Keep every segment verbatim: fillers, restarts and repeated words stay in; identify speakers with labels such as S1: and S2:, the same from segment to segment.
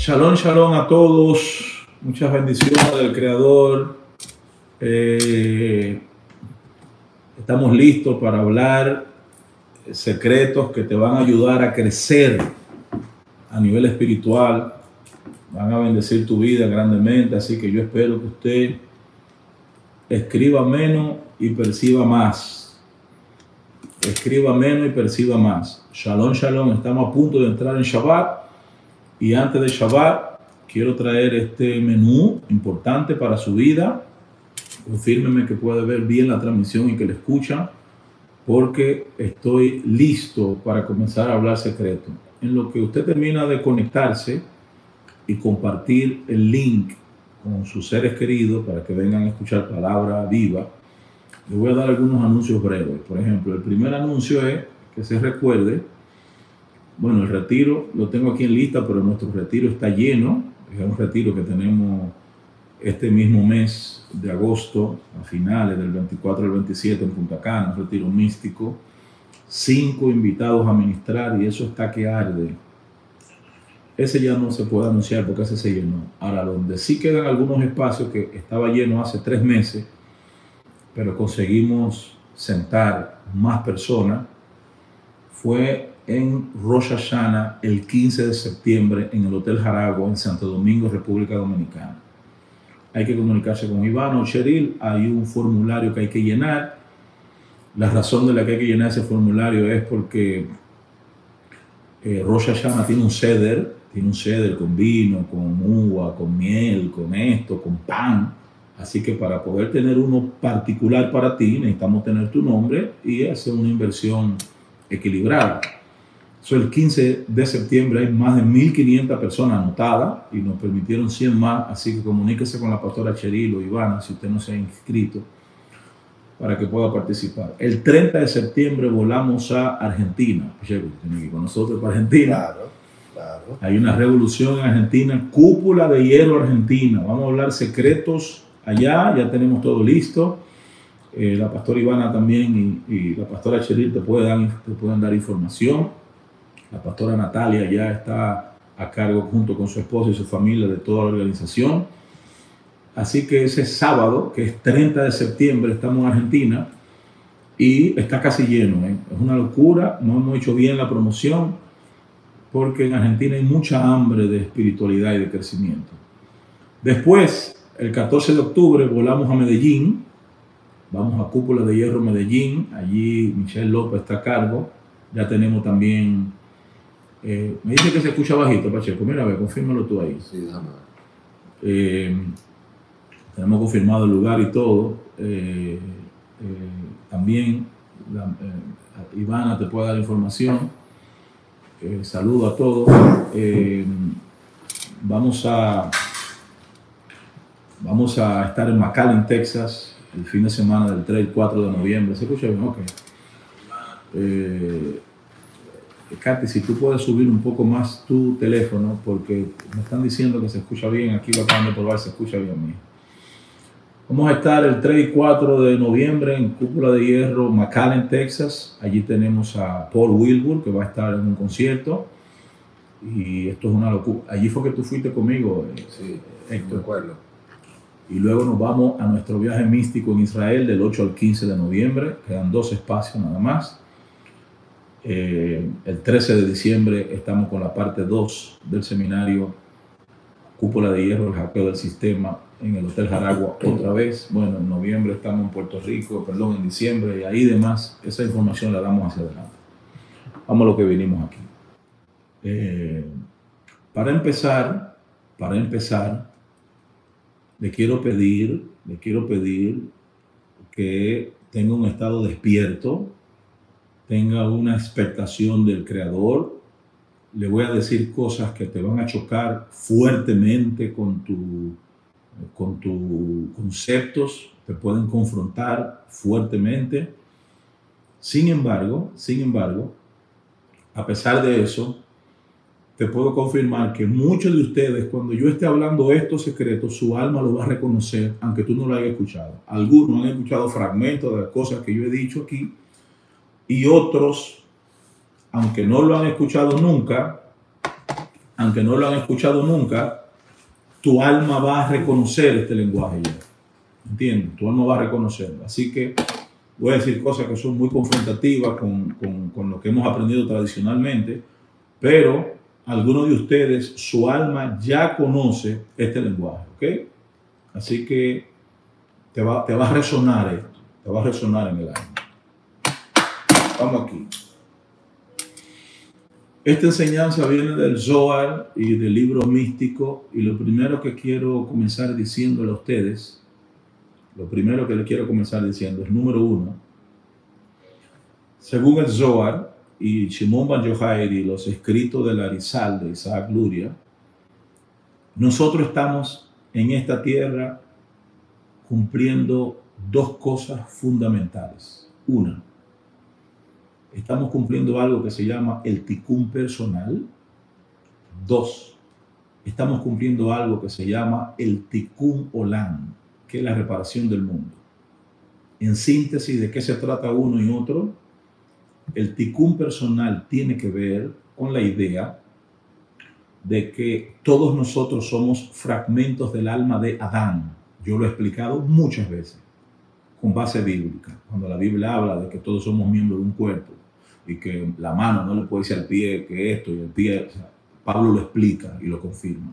S1: Shalom, shalom a todos. Muchas bendiciones del Creador. Eh, estamos listos para hablar secretos que te van a ayudar a crecer a nivel espiritual. Van a bendecir tu vida grandemente. Así que yo espero que usted escriba menos y perciba más. Escriba menos y perciba más. Shalom, shalom. Estamos a punto de entrar en Shabbat. Y antes de Shabbat, quiero traer este menú importante para su vida. Confírmeme que puede ver bien la transmisión y que le escucha, porque estoy listo para comenzar a hablar secreto. En lo que usted termina de conectarse y compartir el link con sus seres queridos para que vengan a escuchar palabra viva, le voy a dar algunos anuncios breves. Por ejemplo, el primer anuncio es que se recuerde. Bueno, el retiro lo tengo aquí en lista, pero nuestro retiro está lleno. Es un retiro que tenemos este mismo mes de agosto, a finales del veinticuatro al veintisiete en Punta Cana, un retiro místico. Cinco invitados a ministrar y eso está que arde. Ese ya no se puede anunciar porque ese se llenó. Ahora, donde sí quedan algunos espacios que estaba lleno hace tres meses, pero conseguimos sentar más personas, fue en Rosh Hashanah el quince de septiembre en el Hotel Jaragua en Santo Domingo, República Dominicana. Hay que comunicarse con Iván o Cheryl. Hay un formulario que hay que llenar. La razón de la que hay que llenar ese formulario es porque eh, Rosh Hashanah tiene un ceder, tiene un ceder con vino, con uva, con miel, con esto, con pan. Así que para poder tener uno particular para ti, necesitamos tener tu nombre y hacer una inversión equilibrada. So, el quince de septiembre hay más de mil quinientas personas anotadas y nos permitieron cien más, así que comuníquese con la pastora Cheryl o Ivana si usted no se ha inscrito para que pueda participar. El treinta de septiembre volamos a Argentina. Cheryl, tiene que ir con nosotros para Argentina.
S2: Claro, claro.
S1: Hay una revolución en Argentina, cúpula de hierro Argentina. Vamos a hablar secretos allá, ya tenemos todo listo. Eh, la pastora Ivana también y, y la pastora Cheryl te, puede dar, te pueden dar información. La pastora Natalia ya está a cargo junto con su esposo y su familia de toda la organización. Así que ese sábado, que es treinta de septiembre, estamos en Argentina y está casi lleno, ¿eh? Es una locura, no hemos hecho bien la promoción porque en Argentina hay mucha hambre de espiritualidad y de crecimiento. Después, el catorce de octubre, volamos a Medellín. Vamos a Cúpula de Hierro Medellín. Allí Michelle López está a cargo. Ya tenemos también... Eh, me dice que se escucha bajito, Pacheco. Mira, a ver, confírmalo tú ahí.
S2: Sí, déjame ver.
S1: Eh, tenemos confirmado el lugar y todo. Eh, eh, también la, eh, Ivana te puede dar información. Eh, saludo a todos. Eh, vamos a vamos a estar en McAllen, Texas, el fin de semana del tres y cuatro de noviembre. ¿Se escucha bien? Ok. Eh, Katy, si tú puedes subir un poco más tu teléfono, porque me están diciendo que se escucha bien. Aquí lo acaban de probar, se escucha bien, mío. Vamos a estar el tres y cuatro de noviembre en Cúpula de Hierro, McAllen, Texas. Allí tenemos a Paul Wilbur, que va a estar en un concierto. Y esto es una locura. Allí fue que tú fuiste conmigo,
S2: Sí,
S1: Héctor.
S2: me acuerdo.
S1: Y luego nos vamos a nuestro viaje místico en Israel del ocho al quince de noviembre. Quedan dos espacios nada más. Eh, el trece de diciembre estamos con la parte dos del seminario Cúpula de Hierro, el hackeo del sistema en el Hotel Jaragua otra vez. Bueno, en noviembre estamos en Puerto Rico, perdón, en diciembre y ahí demás. Esa información la damos hacia adelante. Vamos a lo que vinimos aquí. Eh, para empezar, para empezar, le quiero pedir, le quiero pedir que tenga un estado despierto, tenga una expectación del Creador. Le voy a decir cosas que te van a chocar fuertemente con tu, con tus conceptos, te pueden confrontar fuertemente. Sin embargo, sin embargo, a pesar de eso, te puedo confirmar que muchos de ustedes, cuando yo esté hablando estos secretos, su alma lo va a reconocer, aunque tú no lo hayas escuchado. Algunos han escuchado fragmentos de las cosas que yo he dicho aquí, y otros, aunque no lo han escuchado nunca, aunque no lo han escuchado nunca, tu alma va a reconocer este lenguaje ya. ¿Entiendes? Tu alma va a reconocerlo. Así que voy a decir cosas que son muy confrontativas con, con, con lo que hemos aprendido tradicionalmente, pero algunos de ustedes, su alma ya conoce este lenguaje, ¿ok? Así que te va, te va a resonar esto, te va a resonar en el alma. Vamos aquí. Esta enseñanza viene del Zohar y del libro místico, y lo primero que quiero comenzar diciéndole a ustedes, lo primero que le quiero comenzar diciendo es, número uno, según el Zohar y Shimon Bar Yochai y los escritos del Arizal de Isaac Luria, nosotros estamos en esta tierra cumpliendo dos cosas fundamentales. Una, estamos cumpliendo algo que se llama el tikkun personal. Dos, estamos cumpliendo algo que se llama el tikkun olam, que es la reparación del mundo. En síntesis, ¿de qué se trata uno y otro? El tikkun personal tiene que ver con la idea de que todos nosotros somos fragmentos del alma de Adán. Yo lo he explicado muchas veces con base bíblica. Cuando la Biblia habla de que todos somos miembros de un cuerpo y que la mano no le puede decir al pie que esto y el pie, o sea, Pablo lo explica y lo confirma.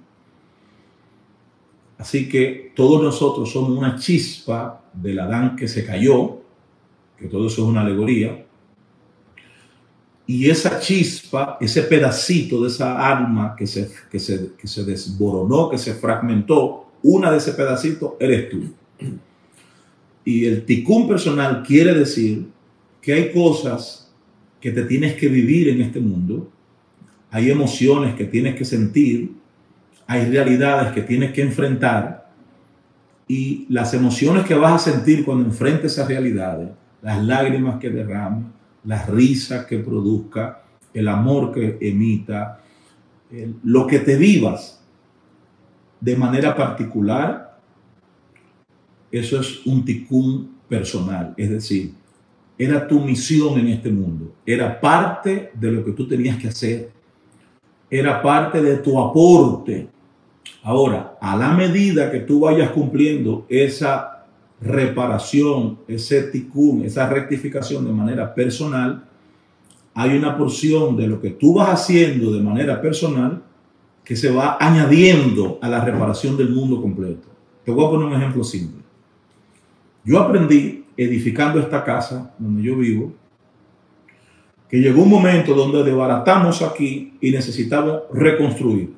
S1: Así que todos nosotros somos una chispa del Adán que se cayó, que todo eso es una alegoría. Y esa chispa, ese pedacito de esa alma que se, que se, que se desboronó, que se fragmentó, una de ese pedacito eres tú. Y el tikkun personal quiere decir que hay cosas que te tienes que vivir en este mundo, hay emociones que tienes que sentir, hay realidades que tienes que enfrentar, y las emociones que vas a sentir cuando enfrentes esas realidades, las lágrimas que derrames, las risas que produzca, el amor que emita, el, lo que te vivas de manera particular, eso es un tikkun personal. Es decir, era tu misión en este mundo, era parte de lo que tú tenías que hacer, era parte de tu aporte. Ahora, a la medida que tú vayas cumpliendo esa reparación, ese tikkun, esa rectificación de manera personal, hay una porción de lo que tú vas haciendo de manera personal que se va añadiendo a la reparación del mundo completo. Te voy a poner un ejemplo simple. Yo aprendí edificando esta casa donde yo vivo, que llegó un momento donde desbaratamos aquí y necesitamos reconstruir.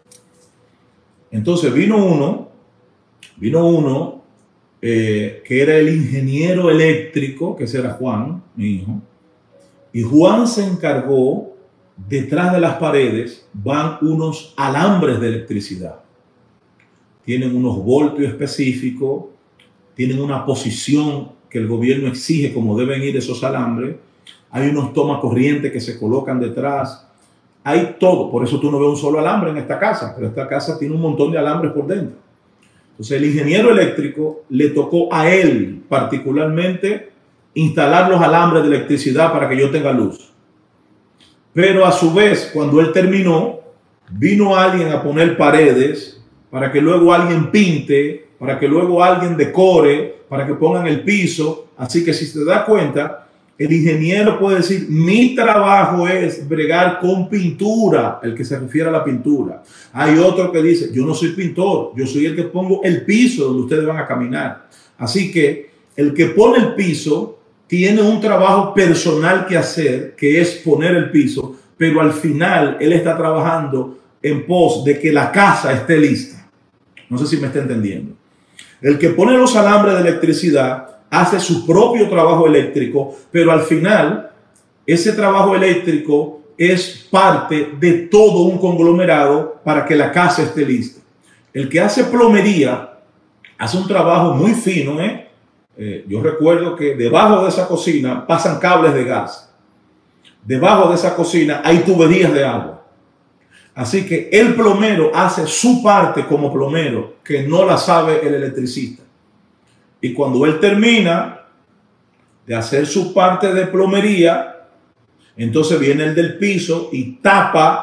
S1: Entonces vino uno, vino uno Eh, que era el ingeniero eléctrico, que ese era Juan, mi hijo, y Juan se encargó, detrás de las paredes van unos alambres de electricidad, tienen unos voltios específicos, tienen una posición que el gobierno exige como deben ir esos alambres, hay unos tomacorrientes que se colocan detrás, hay todo. Por eso tú no ves un solo alambre en esta casa, pero esta casa tiene un montón de alambres por dentro. Entonces el ingeniero eléctrico le tocó a él particularmente instalar los alambres de electricidad para que yo tenga luz. Pero a su vez, cuando él terminó, vino alguien a poner paredes para que luego alguien pinte, para que luego alguien decore, para que pongan el piso. Así que si se da cuenta, el ingeniero puede decir, mi trabajo es bregar con pintura, el que se refiere a la pintura. Hay otro que dice, yo no soy pintor, yo soy el que pongo el piso donde ustedes van a caminar. Así que el que pone el piso tiene un trabajo personal que hacer, que es poner el piso, pero al final él está trabajando en pos de que la casa esté lista. No sé si me está entendiendo. El que pone los alambres de electricidad hace su propio trabajo eléctrico, pero al final ese trabajo eléctrico es parte de todo un conglomerado para que la casa esté lista. El que hace plomería hace un trabajo muy fino, ¿eh? Eh, yo recuerdo que debajo de esa cocina pasan cables de gas. Debajo de esa cocina hay tuberías de agua. Así que el plomero hace su parte como plomero, que no la sabe el electricista. Y cuando él termina de hacer su parte de plomería, entonces viene el del piso y tapa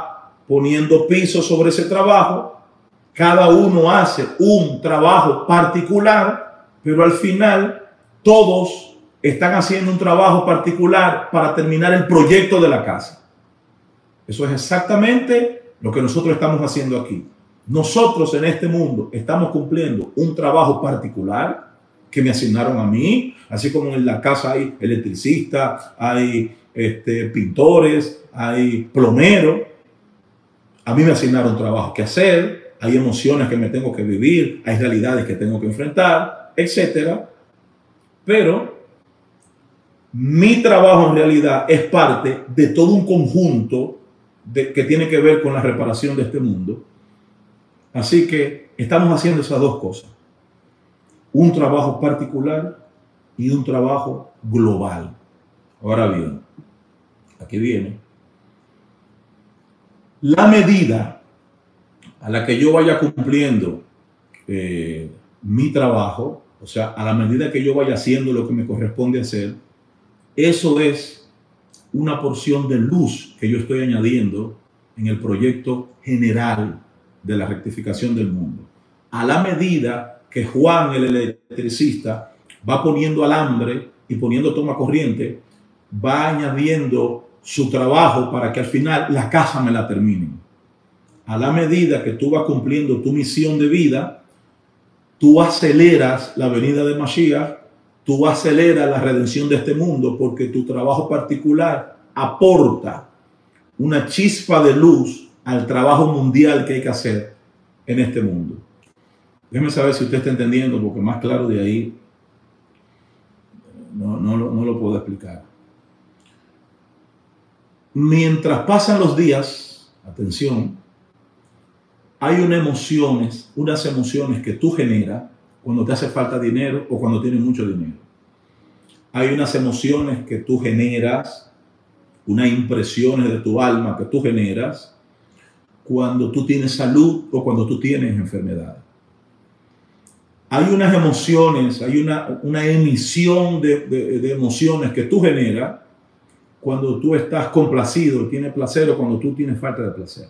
S1: poniendo piso sobre ese trabajo. Cada uno hace un trabajo particular, pero al final todos están haciendo un trabajo particular para terminar el proyecto de la casa. Eso es exactamente lo que nosotros estamos haciendo aquí. Nosotros en este mundo estamos cumpliendo un trabajo particular que me asignaron a mí, así como en la casa hay electricistas, hay este, pintores, hay plomeros. A mí me asignaron trabajo que hacer, hay emociones que me tengo que vivir, hay realidades que tengo que enfrentar, etcétera. Pero mi trabajo en realidad es parte de todo un conjunto de, que tiene que ver con la reparación de este mundo. Así que estamos haciendo esas dos cosas. Un trabajo particular y un trabajo global. Ahora bien, aquí viene. La medida a la que yo vaya cumpliendo eh, mi trabajo, o sea, a la medida que yo vaya haciendo lo que me corresponde hacer, eso es una porción de luz que yo estoy añadiendo en el proyecto general de la rectificación del mundo. A la medida que Juan, el electricista, va poniendo alambre y poniendo toma corriente, va añadiendo su trabajo para que al final la casa me la terminen. A la medida que tú vas cumpliendo tu misión de vida, tú aceleras la venida de Mashiach, tú aceleras la redención de este mundo, porque tu trabajo particular aporta una chispa de luz al trabajo mundial que hay que hacer en este mundo. Déjeme saber si usted está entendiendo, porque más claro de ahí no, no, no lo puedo explicar. Mientras pasan los días, atención, hay unas emociones, unas emociones que tú generas cuando te hace falta dinero o cuando tienes mucho dinero. Hay unas emociones que tú generas, unas impresiones de tu alma que tú generas cuando tú tienes salud o cuando tú tienes enfermedad. Hay unas emociones, hay una, una emisión de, de, de emociones que tú generas cuando tú estás complacido, tienes placer, o cuando tú tienes falta de placer.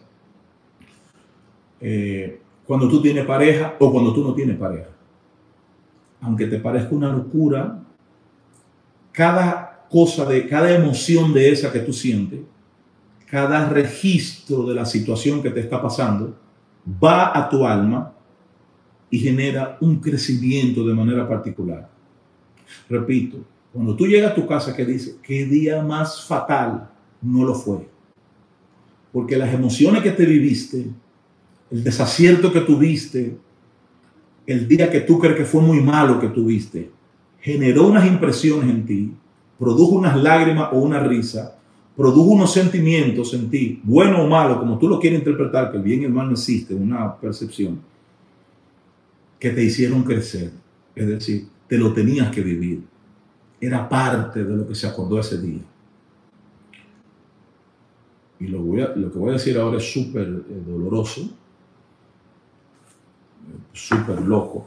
S1: Eh, cuando tú tienes pareja o cuando tú no tienes pareja. Aunque te parezca una locura, cada cosa, de cada emoción de esa que tú sientes, cada registro de la situación que te está pasando, va a tu alma y genera un crecimiento de manera particular. Repito, cuando tú llegas a tu casa, que dices, ¿qué día más fatal? No lo fue. Porque las emociones que te viviste, el desacierto que tuviste, el día que tú crees que fue muy malo que tuviste, generó unas impresiones en ti, produjo unas lágrimas o una risa, produjo unos sentimientos en ti, bueno o malo, como tú lo quieres interpretar, que el bien y el mal no existe, una percepción, que te hicieron crecer. Es decir, te lo tenías que vivir. Era parte de lo que se acordó ese día. Y lo, voy a, lo que voy a decir ahora es súper eh, doloroso, súper loco.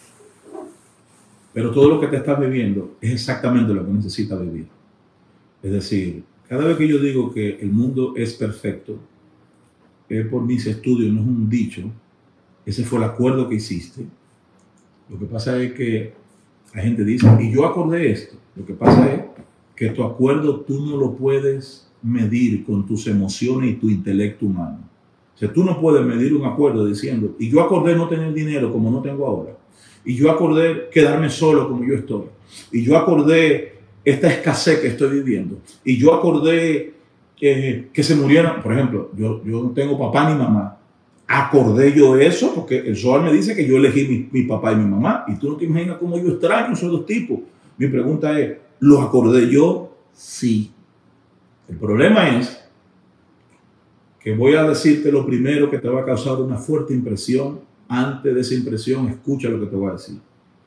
S1: Pero todo lo que te estás viviendo es exactamente lo que necesitas vivir. Es decir, cada vez que yo digo que el mundo es perfecto, es por mis estudios, no es un dicho. Ese fue el acuerdo que hiciste. Lo que pasa es que la gente dice, y yo acordé esto. Lo que pasa es que tu acuerdo tú no lo puedes medir con tus emociones y tu intelecto humano. O sea, tú no puedes medir un acuerdo diciendo, y yo acordé no tener dinero como no tengo ahora. Y yo acordé quedarme solo como yo estoy. Y yo acordé esta escasez que estoy viviendo. Y yo acordé eh, que se murieran. Por ejemplo, yo, yo no tengo papá ni mamá. Acordé yo eso porque el Zohar me dice que yo elegí mi, mi papá y mi mamá. Y tú no te imaginas cómo yo extraño esos dos tipos. Mi pregunta es, ¿lo acordé yo? Sí. El problema es que voy a decirte lo primero que te va a causar una fuerte impresión. Antes de esa impresión, escucha lo que te voy a decir.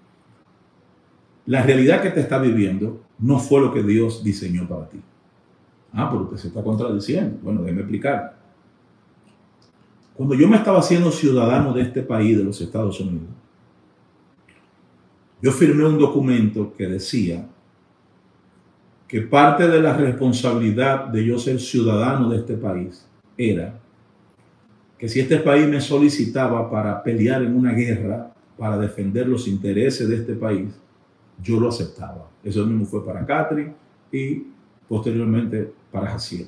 S1: La realidad que te está viviendo no fue lo que Dios diseñó para ti. Ah, pero usted se está contradiciendo. Bueno, déjeme explicar. Cuando yo me estaba haciendo ciudadano de este país, de los Estados Unidos, yo firmé un documento que decía que parte de la responsabilidad de yo ser ciudadano de este país era que si este país me solicitaba para pelear en una guerra, para defender los intereses de este país, yo lo aceptaba. Eso mismo fue para Catherine y posteriormente para Jaciel.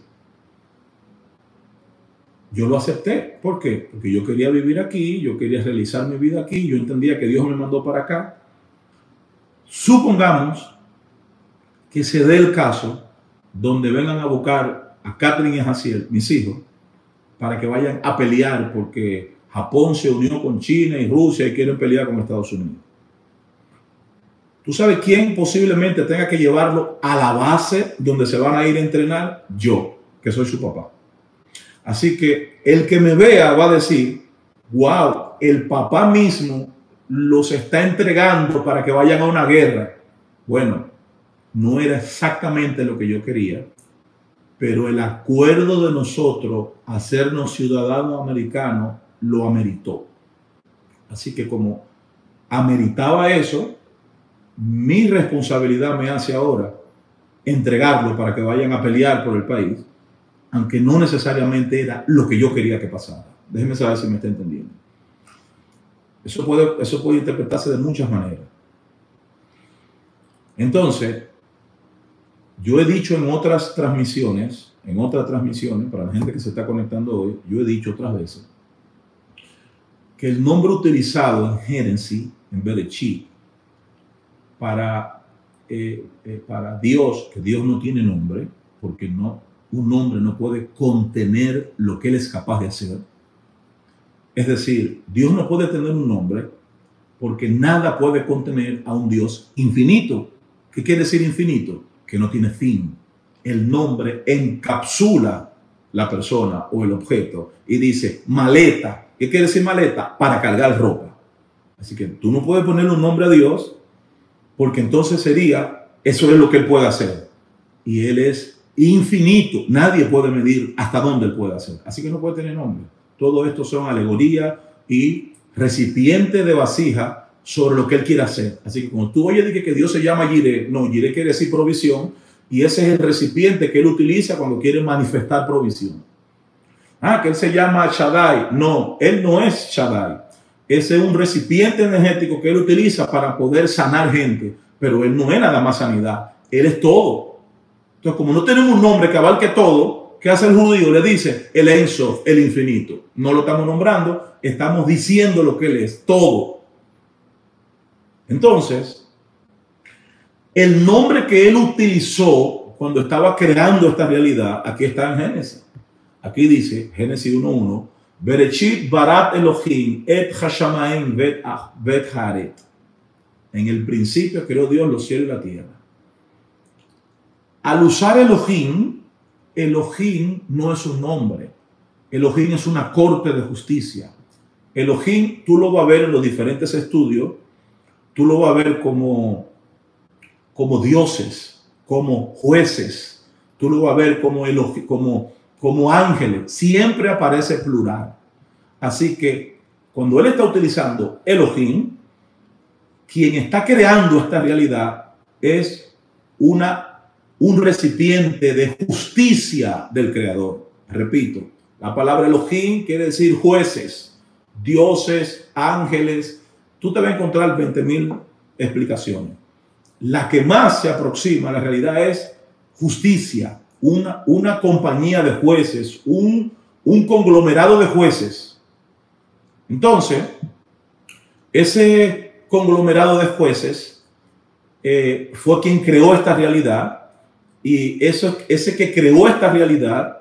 S1: Yo lo acepté. ¿Por qué? Porque yo quería vivir aquí, yo quería realizar mi vida aquí, yo entendía que Dios me mandó para acá. Supongamos que se dé el caso donde vengan a buscar a Catherine y a Jaciel, mis hijos, para que vayan a pelear porque Japón se unió con China y Rusia y quieren pelear con Estados Unidos. ¿Tú sabes quién posiblemente tenga que llevarlo a la base donde se van a ir a entrenar? Yo, que soy su papá. Así que el que me vea va a decir, wow, el papá mismo los está entregando para que vayan a una guerra. Bueno, no era exactamente lo que yo quería, pero el acuerdo de nosotros hacernos ciudadanos americanos lo ameritó. Así que como ameritaba eso, mi responsabilidad me hace ahora entregarlo para que vayan a pelear por el país, aunque no necesariamente era lo que yo quería que pasara. Déjeme saber si me está entendiendo. Eso puede, eso puede interpretarse de muchas maneras. Entonces, yo he dicho en otras transmisiones, en otras transmisiones, para la gente que se está conectando hoy, yo he dicho otras veces, que el nombre utilizado en Génesis, en Bereshit, para, eh, eh, para Dios, que Dios no tiene nombre, porque no, un nombre no puede contener lo que Él es capaz de hacer. Es decir, Dios no puede tener un nombre porque nada puede contener a un Dios infinito. ¿Qué quiere decir infinito? Que no tiene fin. El nombre encapsula la persona o el objeto y dice maleta. ¿Qué quiere decir maleta? Para cargar ropa. Así que tú no puedes ponerle un nombre a Dios porque entonces sería, eso es lo que Él puede hacer. Y Él es infinito. Nadie puede medir hasta dónde Él puede hacer. Así que no puede tener nombre. Todo esto son alegorías y recipientes de vasija sobre lo que Él quiere hacer. Así que cuando tú oyes que, que Dios se llama Jireh, no, Jireh quiere decir provisión, y ese es el recipiente que Él utiliza cuando quiere manifestar provisión. Ah, que Él se llama Shaddai. No, Él no es Shaddai. Ese es un recipiente energético que Él utiliza para poder sanar gente, pero Él no es nada más sanidad, Él es todo. Entonces, como no tenemos un nombre que abarque todo, ¿qué hace el judío? Le dice el Ein Sof, el infinito. No lo estamos nombrando, estamos diciendo lo que Él es, todo. Entonces, el nombre que Él utilizó cuando estaba creando esta realidad, aquí está en Génesis. Aquí dice, Génesis uno uno, Bereshit barat Elohim et hashamayim vet haaret. En el principio creó Dios los cielos y la tierra. Al usar Elohim, Elohim no es un nombre. Elohim es una corte de justicia. Elohim, tú lo vas a ver en los diferentes estudios, tú lo vas a ver como, como dioses, como jueces, tú lo vas a ver como, Elohim, como, como ángeles. Siempre aparece plural. Así que cuando Él está utilizando Elohim, quien está creando esta realidad es una un recipiente de justicia del Creador. Repito, la palabra Elohim quiere decir jueces, dioses, ángeles. Tú te vas a encontrar veinte mil explicaciones. La que más se aproxima a la realidad es justicia, una, una compañía de jueces, un, un conglomerado de jueces. Entonces, ese conglomerado de jueces eh, fue quien creó esta realidad. Y eso, ese que creó esta realidad,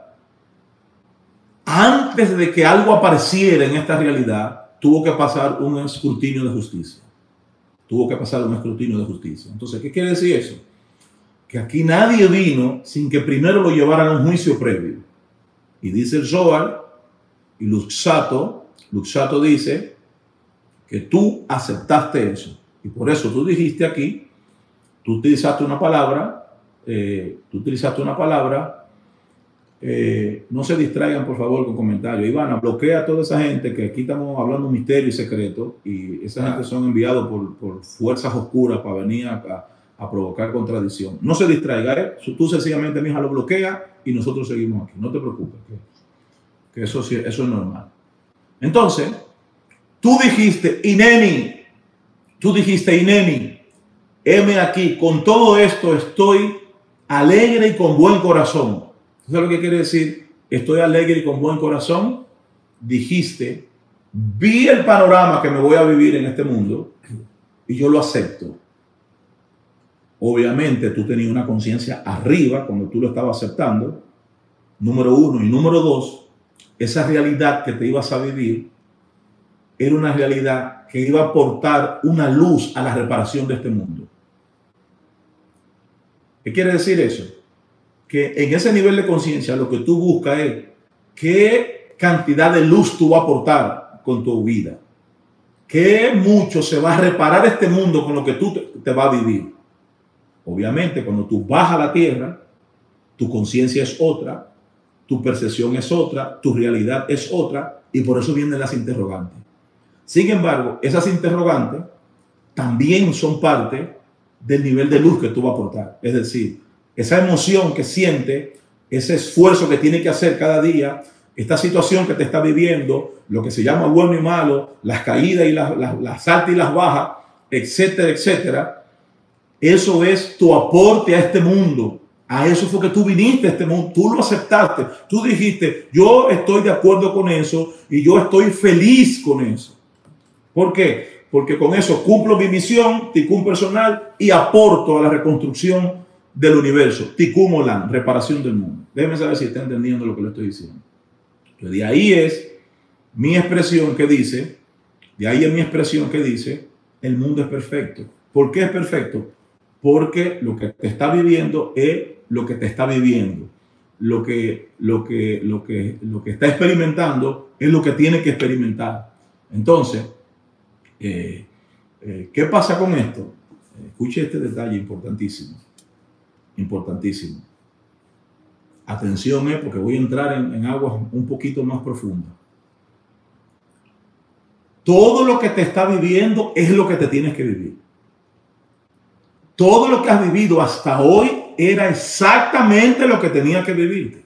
S1: antes de que algo apareciera en esta realidad, tuvo que pasar un escrutinio de justicia. Tuvo que pasar un escrutinio de justicia. Entonces, ¿qué quiere decir eso? Que aquí nadie vino sin que primero lo llevaran a un juicio previo. Y dice el Zohar, y Luxato, Luxato dice que tú aceptaste eso. Y por eso tú dijiste aquí, tú utilizaste una palabra, Eh, tú utilizaste una palabra, eh, no se distraigan por favor con comentarios. Ivana, bloquea a toda esa gente que aquí estamos hablando de misterio y secreto, y esa gente son enviados por, por fuerzas oscuras para venir a, a provocar contradicción. No se distraiga, ¿eh? Tú sencillamente, mija, lo bloquea y nosotros seguimos aquí. No te preocupes, que, que eso, eso es normal. Entonces, tú dijiste, Ineni, tú dijiste, Ineni, heme aquí, con todo esto estoy alegre y con buen corazón. ¿Sabes lo que quiere decir? Estoy alegre y con buen corazón. Dijiste, vi el panorama que me voy a vivir en este mundo y yo lo acepto. Obviamente tú tenías una conciencia arriba cuando tú lo estabas aceptando, número uno. Y número dos, esa realidad que te ibas a vivir era una realidad que iba a aportar una luz a la reparación de este mundo. ¿Qué quiere decir eso? Que en ese nivel de conciencia lo que tú buscas es qué cantidad de luz tú vas a aportar con tu vida. Qué mucho se va a reparar este mundo con lo que tú te, te vas a vivir. Obviamente, cuando tú bajas a la tierra, tu conciencia es otra, tu percepción es otra, tu realidad es otra, y por eso vienen las interrogantes. Sin embargo, esas interrogantes también son parte del nivel de luz que tú vas a aportar. Es decir, esa emoción que siente, ese esfuerzo que tiene que hacer cada día, esta situación que te está viviendo, lo que se llama bueno y malo, las caídas y las, las, las altas y las bajas, etcétera, etcétera. Eso es tu aporte a este mundo. A eso fue que tú viniste a este mundo. Tú lo aceptaste. Tú dijiste, yo estoy de acuerdo con eso y yo estoy feliz con eso. ¿Por qué? Porque con eso cumplo mi misión, ticún personal, y aporto a la reconstrucción del universo. Tikkun Olam, reparación del mundo. Déjeme saber si está entendiendo lo que le estoy diciendo. Entonces, de ahí es mi expresión que dice, de ahí es mi expresión que dice, el mundo es perfecto. ¿Por qué es perfecto? Porque lo que te está viviendo es lo que te está viviendo. Lo que, lo que, lo que, lo que está experimentando es lo que tiene que experimentar. Entonces, eh, eh, ¿qué pasa con esto? Escuche este detalle importantísimo. Importantísimo. Atención, eh, porque voy a entrar en, en aguas un poquito más profundas. Todo lo que te está viviendo es lo que te tienes que vivir. Todo lo que has vivido hasta hoy era exactamente lo que tenía que vivirte.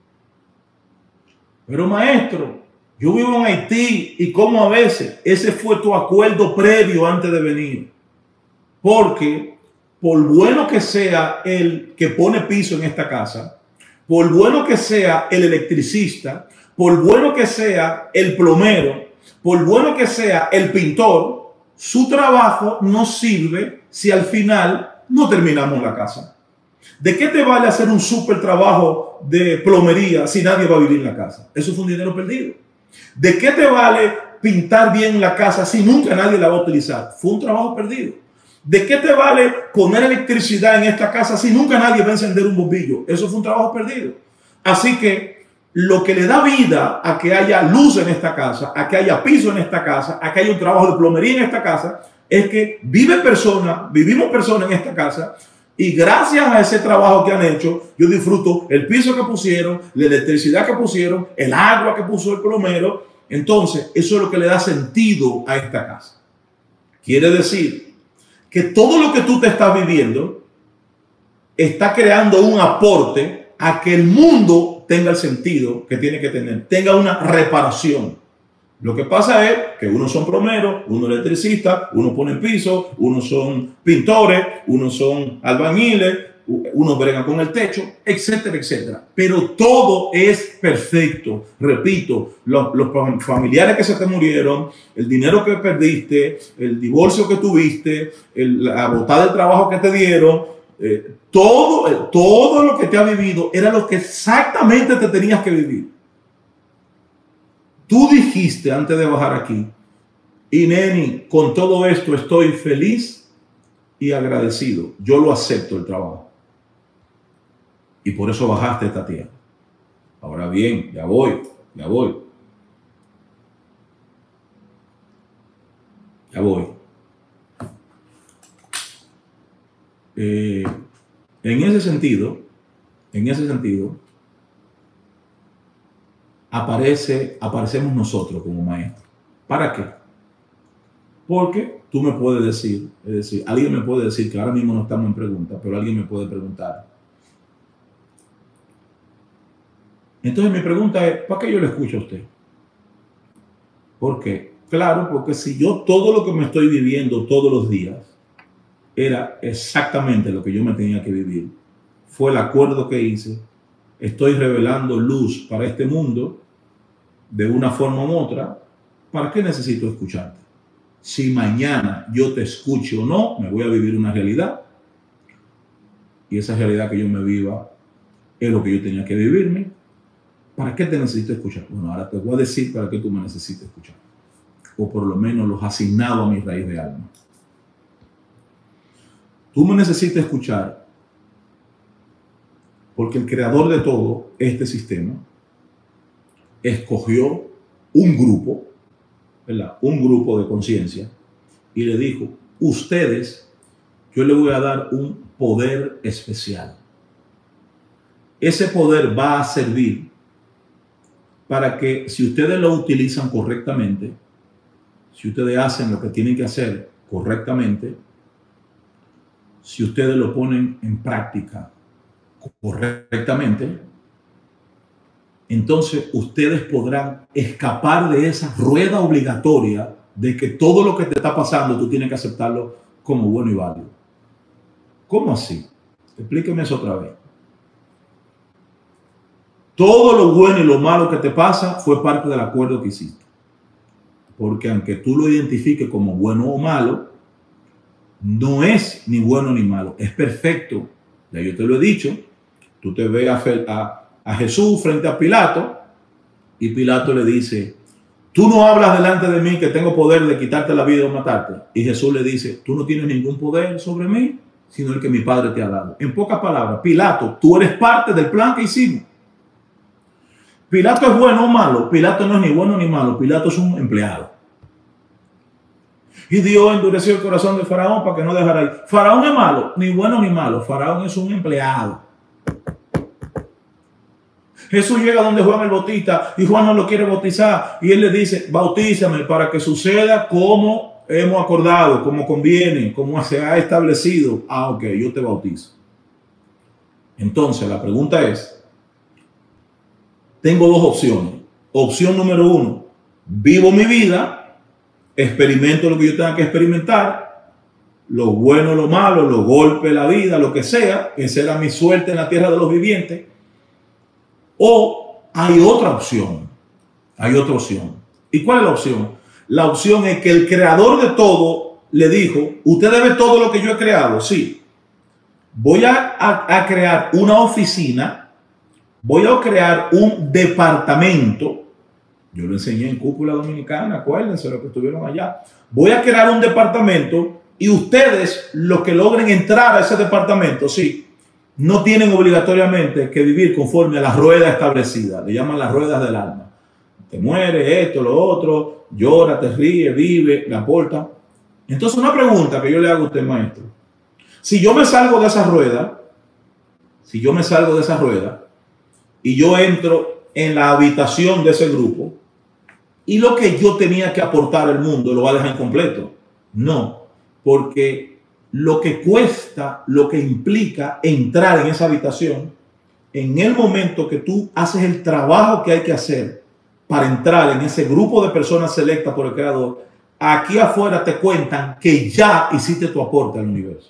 S1: Pero maestro, yo vivo en Haití y como a veces ese fue tu acuerdo previo antes de venir. Porque por bueno que sea el que pone piso en esta casa, por bueno que sea el electricista, por bueno que sea el plomero, por bueno que sea el pintor, su trabajo no sirve si al final no terminamos la casa. ¿De qué te vale hacer un súper trabajo de plomería si nadie va a vivir en la casa? Eso fue un dinero perdido. ¿De qué te vale pintar bien la casa si nunca nadie la va a utilizar? Fue un trabajo perdido. ¿De qué te vale poner electricidad en esta casa si nunca nadie va a encender un bombillo? Eso fue un trabajo perdido. Así que lo que le da vida a que haya luz en esta casa, a que haya piso en esta casa, a que haya un trabajo de plomería en esta casa, es que vive personas, vivimos personas en esta casa y gracias a ese trabajo que han hecho, yo disfruto el piso que pusieron, la electricidad que pusieron, el agua que puso el plomero. Entonces, eso es lo que le da sentido a esta casa. Quiere decir que todo lo que tú te estás viviendo está creando un aporte a que el mundo tenga el sentido que tiene que tener, tenga una reparación. Lo que pasa es que unos son plomeros, unos electricistas, unos ponen piso, unos son pintores, unos son albañiles, unos bregan con el techo, etcétera, etcétera. Pero todo es perfecto. Repito, los, los familiares que se te murieron, el dinero que perdiste, el divorcio que tuviste, el, la botada del trabajo que te dieron, eh, todo, eh, todo lo que te ha vivido era lo que exactamente te tenías que vivir. Tú dijiste antes de bajar aquí, Ineni, con todo esto estoy feliz y agradecido. Yo lo acepto el trabajo. Y por eso bajaste esta tierra. Ahora bien, ya voy, ya voy. Ya voy. Eh, en ese sentido, en ese sentido, aparece, aparecemos nosotros como maestros. ¿Para qué? Porque tú me puedes decir, es decir, alguien me puede decir que ahora mismo no estamos en pregunta, pero alguien me puede preguntar. Entonces mi pregunta es, ¿para qué yo le escucho a usted? ¿Por qué? Claro, porque si yo todo lo que me estoy viviendo todos los días era exactamente lo que yo me tenía que vivir, fue el acuerdo que hice, estoy revelando luz para este mundo de una forma u otra, ¿para qué necesito escucharte? Si mañana yo te escucho o no, me voy a vivir una realidad, y esa realidad que yo me viva es lo que yo tenía que vivirme. ¿Para qué te necesito escuchar? Bueno, ahora te voy a decir para qué tú me necesitas escuchar, o por lo menos los asignado a mi raíz de alma. Tú me necesitas escuchar porque el creador de todo este sistema escogió un grupo, ¿verdad? Un grupo de conciencia, y le dijo: ustedes, yo les voy a dar un poder especial. Ese poder va a servir para que, si ustedes lo utilizan correctamente, si ustedes hacen lo que tienen que hacer correctamente, si ustedes lo ponen en práctica correctamente, entonces ustedes podrán escapar de esa rueda obligatoria de que todo lo que te está pasando tú tienes que aceptarlo como bueno y válido. ¿Cómo así? Explíqueme eso otra vez. Todo lo bueno y lo malo que te pasa fue parte del acuerdo que hiciste. Porque aunque tú lo identifiques como bueno o malo, no es ni bueno ni malo, es perfecto. Ya yo te lo he dicho. Tú te ves a, a, a Jesús frente a Pilato y Pilato le dice: tú no hablas delante de mí que tengo poder de quitarte la vida o matarte. Y Jesús le dice: tú no tienes ningún poder sobre mí, sino el que mi Padre te ha dado. En pocas palabras, Pilato, tú eres parte del plan que hicimos. Pilato es bueno o malo. Pilato no es ni bueno ni malo. Pilato es un empleado. Y Dios endureció el corazón de Faraón para que no dejara ir. Faraón es malo, ni bueno ni malo. Faraón es un empleado. Jesús llega donde Juan el Bautista y Juan no lo quiere bautizar. Y él le dice: bautízame para que suceda como hemos acordado, como conviene, como se ha establecido. Ah, ok, yo te bautizo. Entonces la pregunta es, tengo dos opciones. Opción número uno, vivo mi vida, experimento lo que yo tenga que experimentar, lo bueno, lo malo, los golpes, la vida, lo que sea, esa era mi suerte en la tierra de los vivientes. O hay otra opción, hay otra opción. ¿Y cuál es la opción? La opción es que el creador de todo le dijo: usted debe todo lo que yo he creado. Sí, voy a, a, a crear una oficina, voy a crear un departamento. Yo lo enseñé en Cúpula Dominicana, acuérdense lo que estuvieron allá. Voy a crear un departamento y ustedes, los que logren entrar a ese departamento, sí, no tienen obligatoriamente que vivir conforme a las ruedas establecidas. Le llaman las ruedas del alma. Te muere, esto, lo otro, llora, te ríe, vive, le aporta. Entonces, una pregunta que yo le hago a usted, maestro. Si yo me salgo de esa rueda, si yo me salgo de esa rueda y yo entro en la habitación de ese grupo, y lo que yo tenía que aportar al mundo lo va a dejar incompleto. No, porque lo que cuesta, lo que implica entrar en esa habitación, en el momento que tú haces el trabajo que hay que hacer para entrar en ese grupo de personas selectas por el creador, aquí afuera te cuentan que ya hiciste tu aporte al universo.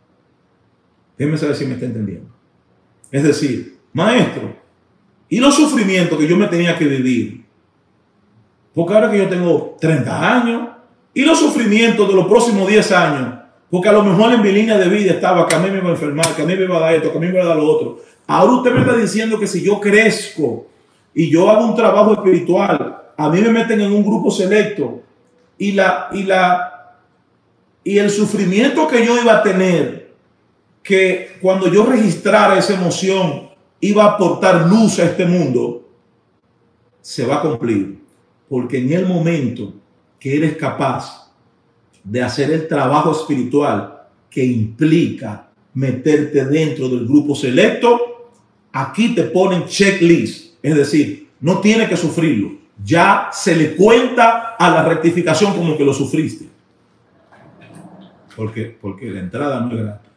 S1: Déjeme saber si me está entendiendo. Es decir, maestro, ¿y los sufrimientos que yo me tenía que vivir? Porque ahora que yo tengo treinta años, y los sufrimientos de los próximos diez años, porque a lo mejor en mi línea de vida estaba que a mí me iba a enfermar, que a mí me iba a dar esto, que a mí me iba a dar lo otro. Ahora usted me está diciendo que si yo crezco y yo hago un trabajo espiritual, a mí me meten en un grupo selecto y, la, y, la, y el sufrimiento que yo iba a tener, que cuando yo registrara esa emoción iba a aportar luz a este mundo, se va a cumplir. Porque en el momento que eres capaz de hacer el trabajo espiritual que implica meterte dentro del grupo selecto, aquí te ponen checklist. Es decir, no tienes que sufrirlo. Ya se le cuenta a la rectificación como que lo sufriste. Porque, porque la entrada no es gratis.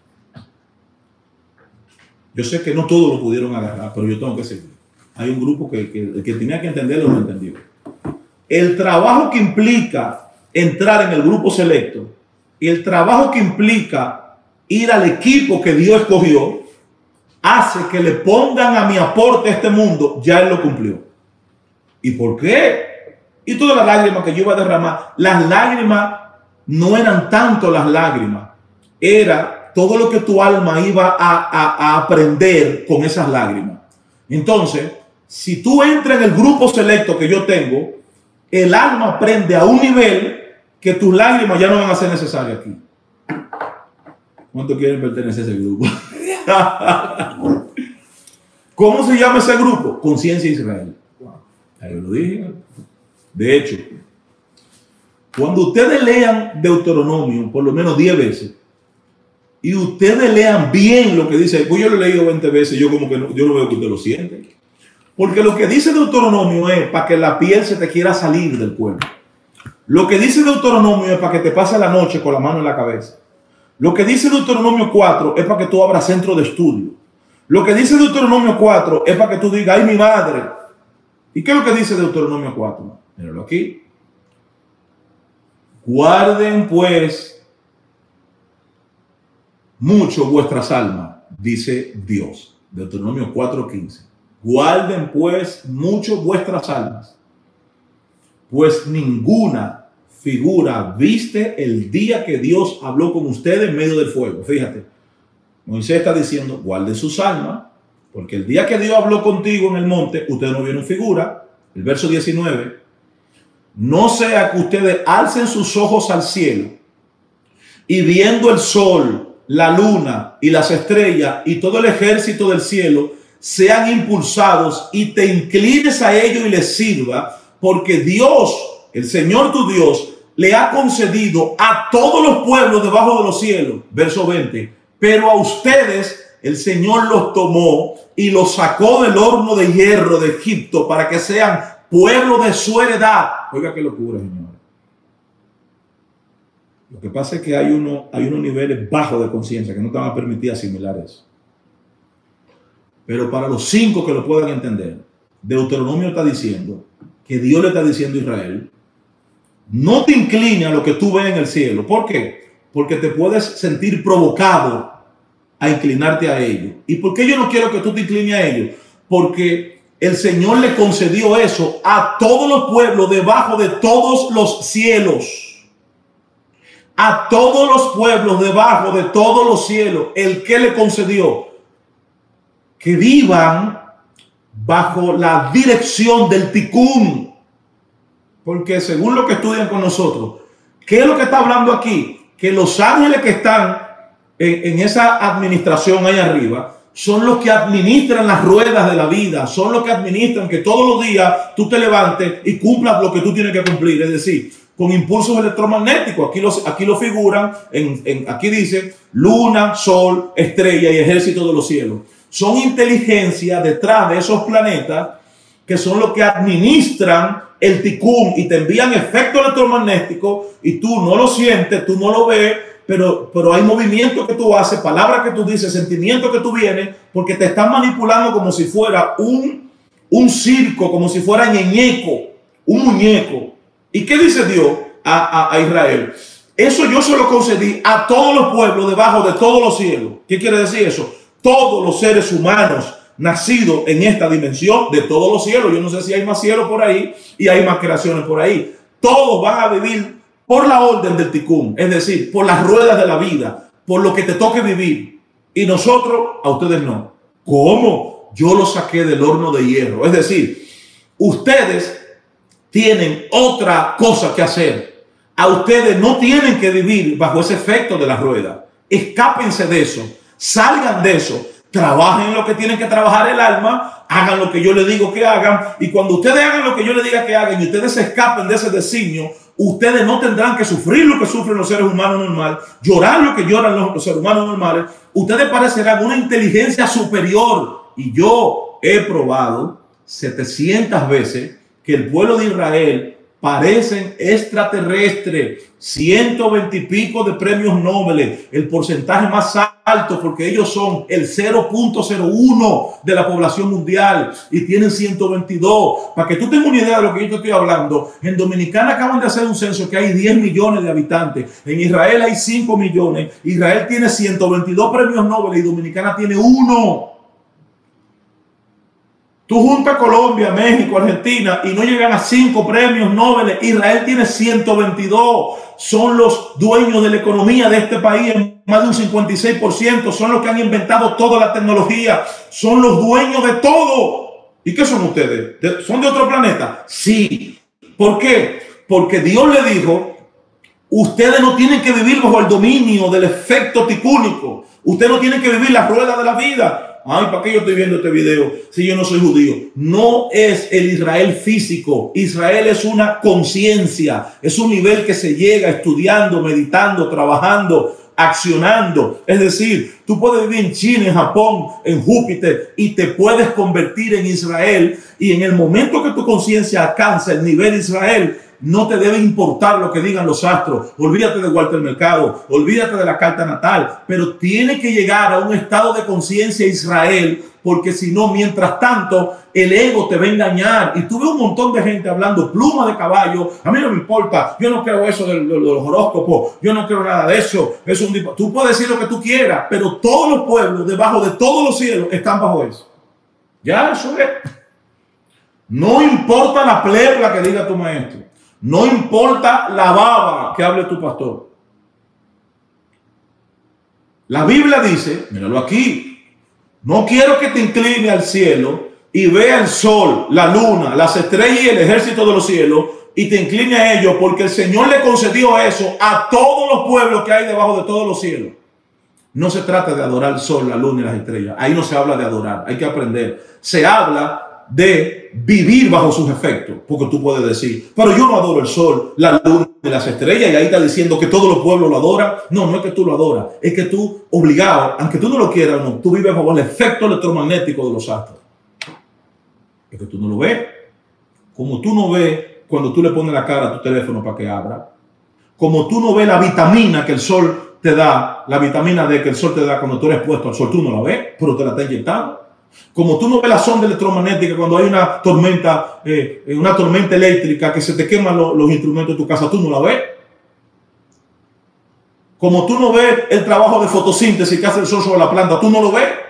S1: Yo sé que no todos lo pudieron agarrar, pero yo tengo que seguir. Hay un grupo que, que, que tenía que entenderlo, lo entendió. el trabajo que implica entrar en el grupo selecto y el trabajo que implica ir al equipo que Dios escogió, hace que le pongan a mi aporte a este mundo, ya Él lo cumplió. ¿Y por qué? Y todas las lágrimas que yo iba a derramar, las lágrimas no eran tanto las lágrimas, era todo lo que tu alma iba a, a, a aprender con esas lágrimas. Entonces, si tú entras en el grupo selecto que yo tengo, el alma aprende a un nivel que tus lágrimas ya no van a ser necesarias aquí. ¿Cuántos quieren pertenecer a ese grupo? ¿Cómo se llama ese grupo? Conciencia Israel. Ahí lo dije. De hecho, cuando ustedes lean Deuteronomio por lo menos diez veces y ustedes lean bien lo que dice, pues yo lo he leído veinte veces, yo como que no, yo no veo que ustedes lo sienten. Porque lo que dice Deuteronomio es para que la piel se te quiera salir del cuerpo. Lo que dice Deuteronomio es para que te pase la noche con la mano en la cabeza. Lo que dice Deuteronomio cuatro es para que tú abras centro de estudio. Lo que dice Deuteronomio cuatro es para que tú digas, ay, mi madre. ¿Y qué es lo que dice Deuteronomio cuatro? Míralo aquí. Guarden pues mucho vuestras almas, dice Dios. Deuteronomio cuatro quince. Guarden pues mucho vuestras almas, pues ninguna figura viste el día que Dios habló con ustedes en medio del fuego. Fíjate, Moisés está diciendo, guarden sus almas, porque el día que Dios habló contigo en el monte, ustedes no vieron figura. El verso diecinueve, no sea que ustedes alcen sus ojos al cielo y viendo el sol, la luna y las estrellas y todo el ejército del cielo sean impulsados y te inclines a ellos y les sirva, porque Dios, el Señor tu Dios, le ha concedido a todos los pueblos debajo de los cielos. Verso veinte, pero a ustedes el Señor los tomó y los sacó del horno de hierro de Egipto para que sean pueblo de su heredad. Oiga qué locura, señor. Lo que pasa es que hay, uno, hay unos niveles bajos de conciencia que no te van a permitir asimilar eso. Pero para los cinco que lo puedan entender, Deuteronomio está diciendo que Dios le está diciendo a Israel, no te inclines a lo que tú ves en el cielo. ¿Por qué? Porque te puedes sentir provocado a inclinarte a ellos. ¿Y por qué yo no quiero que tú te inclines a ellos? Porque el Señor le concedió eso a todos los pueblos debajo de todos los cielos. A todos los pueblos debajo de todos los cielos. ¿El que le concedió? Que vivan bajo la dirección del Tikkun. Porque según lo que estudian con nosotros, ¿qué es lo que está hablando aquí? Que los ángeles que están en, en esa administración ahí arriba son los que administran las ruedas de la vida, son los que administran que todos los días tú te levantes y cumplas lo que tú tienes que cumplir, es decir, con impulsos electromagnéticos. Aquí, los, aquí lo figuran, en, en, aquí dice luna, sol, estrella y ejército de los cielos. Son inteligencias detrás de esos planetas que son los que administran el Tikkun y te envían efectos electromagnéticos y tú no lo sientes, tú no lo ves, pero, pero hay movimientos que tú haces, palabras que tú dices, sentimientos que tú vienes, porque te están manipulando como si fuera un, un circo, como si fuera ñeñeco, un muñeco. ¿Y qué dice Dios a, a, a Israel? Eso yo se lo concedí a todos los pueblos debajo de todos los cielos. ¿Qué quiere decir eso? Todos los seres humanos nacidos en esta dimensión de todos los cielos. Yo no sé si hay más cielos por ahí y hay más creaciones por ahí. Todos van a vivir por la orden del Tikkun, es decir, por las ruedas de la vida, por lo que te toque vivir. Y nosotros, a ustedes no. ¿Cómo? Yo los saqué del horno de hierro. Es decir, ustedes tienen otra cosa que hacer. A ustedes no tienen que vivir bajo ese efecto de la rueda. Escápense de eso. Salgan de eso. Trabajen lo que tienen que trabajar el alma. Hagan lo que yo les digo que hagan. Y cuando ustedes hagan lo que yo les diga que hagan y ustedes se escapen de ese designio, ustedes no tendrán que sufrir lo que sufren los seres humanos normales, llorar lo que lloran los, los seres humanos normales. Ustedes parecerán una inteligencia superior. Y yo he probado setecientas veces que el pueblo de Israel parecen extraterrestres. ciento veinte y pico de premios Nobel, el porcentaje más alto, porque ellos son el cero punto cero uno de la población mundial y tienen ciento veintidós. Para que tú tengas una idea de lo que yo te estoy hablando, en Dominicana acaban de hacer un censo que hay diez millones de habitantes, en Israel hay cinco millones, Israel tiene ciento veintidós premios Nobel y Dominicana tiene uno. Tú juntas Colombia, México, Argentina y no llegan a cinco premios Nobel. Israel tiene ciento veintidós. Son los dueños de la economía de este país, más de un cincuenta y seis por ciento. Son los que han inventado toda la tecnología. Son los dueños de todo. ¿Y qué son ustedes? ¿De, ¿Son de otro planeta? Sí. ¿Por qué? Porque Dios le dijo, ustedes no tienen que vivir bajo el dominio del efecto ticúnico. Ustedes no tienen que vivir la rueda de la vida. Ay, ¿para qué yo estoy viendo este video si yo no soy judío? No es el Israel físico. Israel es una conciencia. Es un nivel que se llega estudiando, meditando, trabajando, accionando. Es decir, tú puedes vivir en China, en Japón, en Júpiter y te puedes convertir en Israel. Y en el momento que tu conciencia alcanza el nivel de Israel, no te debe importar lo que digan los astros. Olvídate de Walter Mercado, olvídate de la carta natal, pero tiene que llegar a un estado de conciencia Israel, porque si no, mientras tanto, el ego te va a engañar. Y tuve un montón de gente hablando pluma de caballo. A mí no me importa, yo no creo eso de, de, de los horóscopos, yo no creo nada de eso. Es un, tú puedes decir lo que tú quieras, pero todos los pueblos debajo de todos los cielos están bajo eso. Ya, eso es. No importa la plebla que diga tu maestro. No importa la baba que hable tu pastor. La Biblia dice, míralo aquí, no quiero que te incline al cielo y vea el sol, la luna, las estrellas y el ejército de los cielos y te incline a ellos, porque el Señor le concedió eso a todos los pueblos que hay debajo de todos los cielos. No se trata de adorar el sol, la luna y las estrellas. Ahí no se habla de adorar, hay que aprender. Se habla de vivir bajo sus efectos, porque tú puedes decir, pero yo no adoro el sol, la luna y las estrellas, y ahí está diciendo que todos los pueblos lo adoran. No, no es que tú lo adoras, es que tú, obligado, aunque tú no lo quieras, no, tú vives bajo el efecto electromagnético de los astros. Es que tú no lo ves. Como tú no ves cuando tú le pones la cara a tu teléfono para que abra, como tú no ves la vitamina que el sol te da, la vitamina D que el sol te da cuando tú eres expuesto al sol, tú no la ves, pero te la está inyectando. Como tú no ves la sonda electromagnética cuando hay una tormenta, eh, una tormenta eléctrica que se te queman los, los instrumentos de tu casa, tú no la ves. Como tú no ves el trabajo de fotosíntesis que hace el sol sobre la planta, tú no lo ves.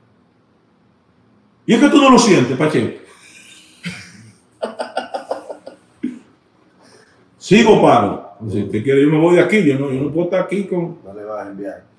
S1: Y es que tú no lo sientes, Pacheco. Sigo paro. Si te quiero, yo me voy de aquí, yo no, yo no puedo estar aquí con...
S2: No le vas a enviar.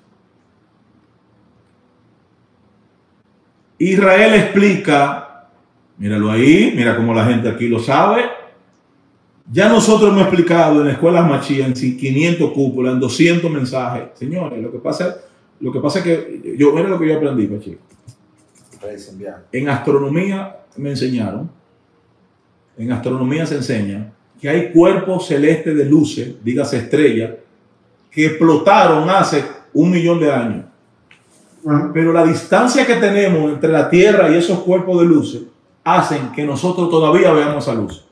S1: Israel explica, míralo ahí, mira cómo la gente aquí lo sabe. Ya nosotros hemos explicado en la escuela Machía, en quinientos cúpulas, en doscientos mensajes. Señores, lo que pasa, lo que pasa es que yo, mira lo que yo aprendí, Pacheco. En astronomía me enseñaron, en astronomía se enseña que hay cuerpos celestes de luces, dígase estrellas, que explotaron hace un millón de años. Pero la distancia que tenemos entre la Tierra y esos cuerpos de luces hacen que nosotros todavía veamos esa luz.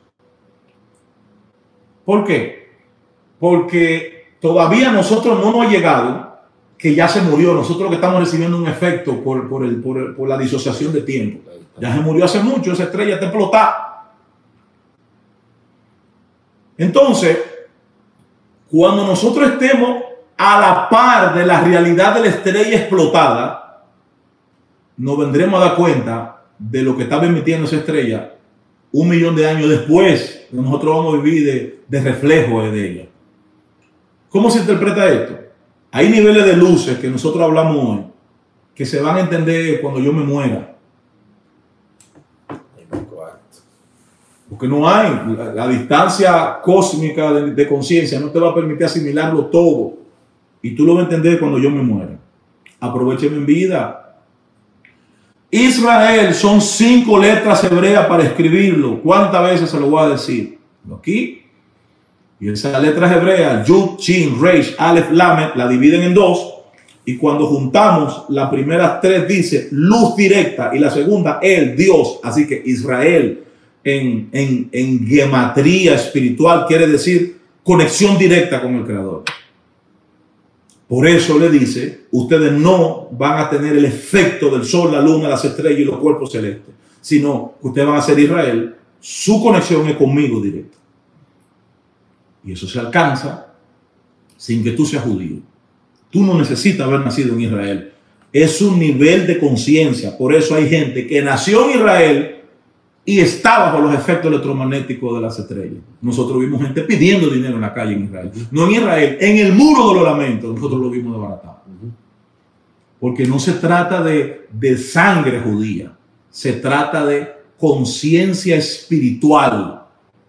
S1: ¿Por qué? Porque todavía nosotros no nos ha llegado que ya se murió. Nosotros que estamos recibiendo un efecto por, por, el, por, el, por la disociación de tiempo. Ya se murió hace mucho, esa estrella está explotada. Entonces, cuando nosotros estemos a la par de la realidad de la estrella explotada, nos vendremos a dar cuenta de lo que estaba emitiendo esa estrella un millón de años después. Nosotros vamos a vivir de, de reflejo de ella. ¿Cómo se interpreta esto? Hay niveles de luces que nosotros hablamos hoy que se van a entender cuando yo me muera. Porque no hay, la, la distancia cósmica de, de conciencia no te va a permitir asimilarlo todo. Y tú lo vas a entender cuando yo me muera. Aprovechen en vida. Israel son cinco letras hebreas para escribirlo. ¿Cuántas veces se lo voy a decir? Aquí. Y esas letras hebreas, Yud, Shin, Reish, Aleph, Lamed, la dividen en dos. Y cuando juntamos, las primeras tres dice luz directa y la segunda, el Dios. Así que Israel en, en, en gematría espiritual quiere decir conexión directa con el Creador. Por eso le dice, ustedes no van a tener el efecto del sol, la luna, las estrellas y los cuerpos celestes, sino que ustedes van a ser Israel. Su conexión es conmigo directa. Y eso se alcanza sin que tú seas judío. Tú no necesitas haber nacido en Israel. Es un nivel de conciencia. Por eso hay gente que nació en Israel y está bajo los efectos electromagnéticos de las estrellas. Nosotros vimos gente pidiendo dinero en la calle en Israel. No en Israel, en el muro de los lamentos. Nosotros lo vimos desbaratado. Porque no se trata de, de sangre judía. Se trata de conciencia espiritual.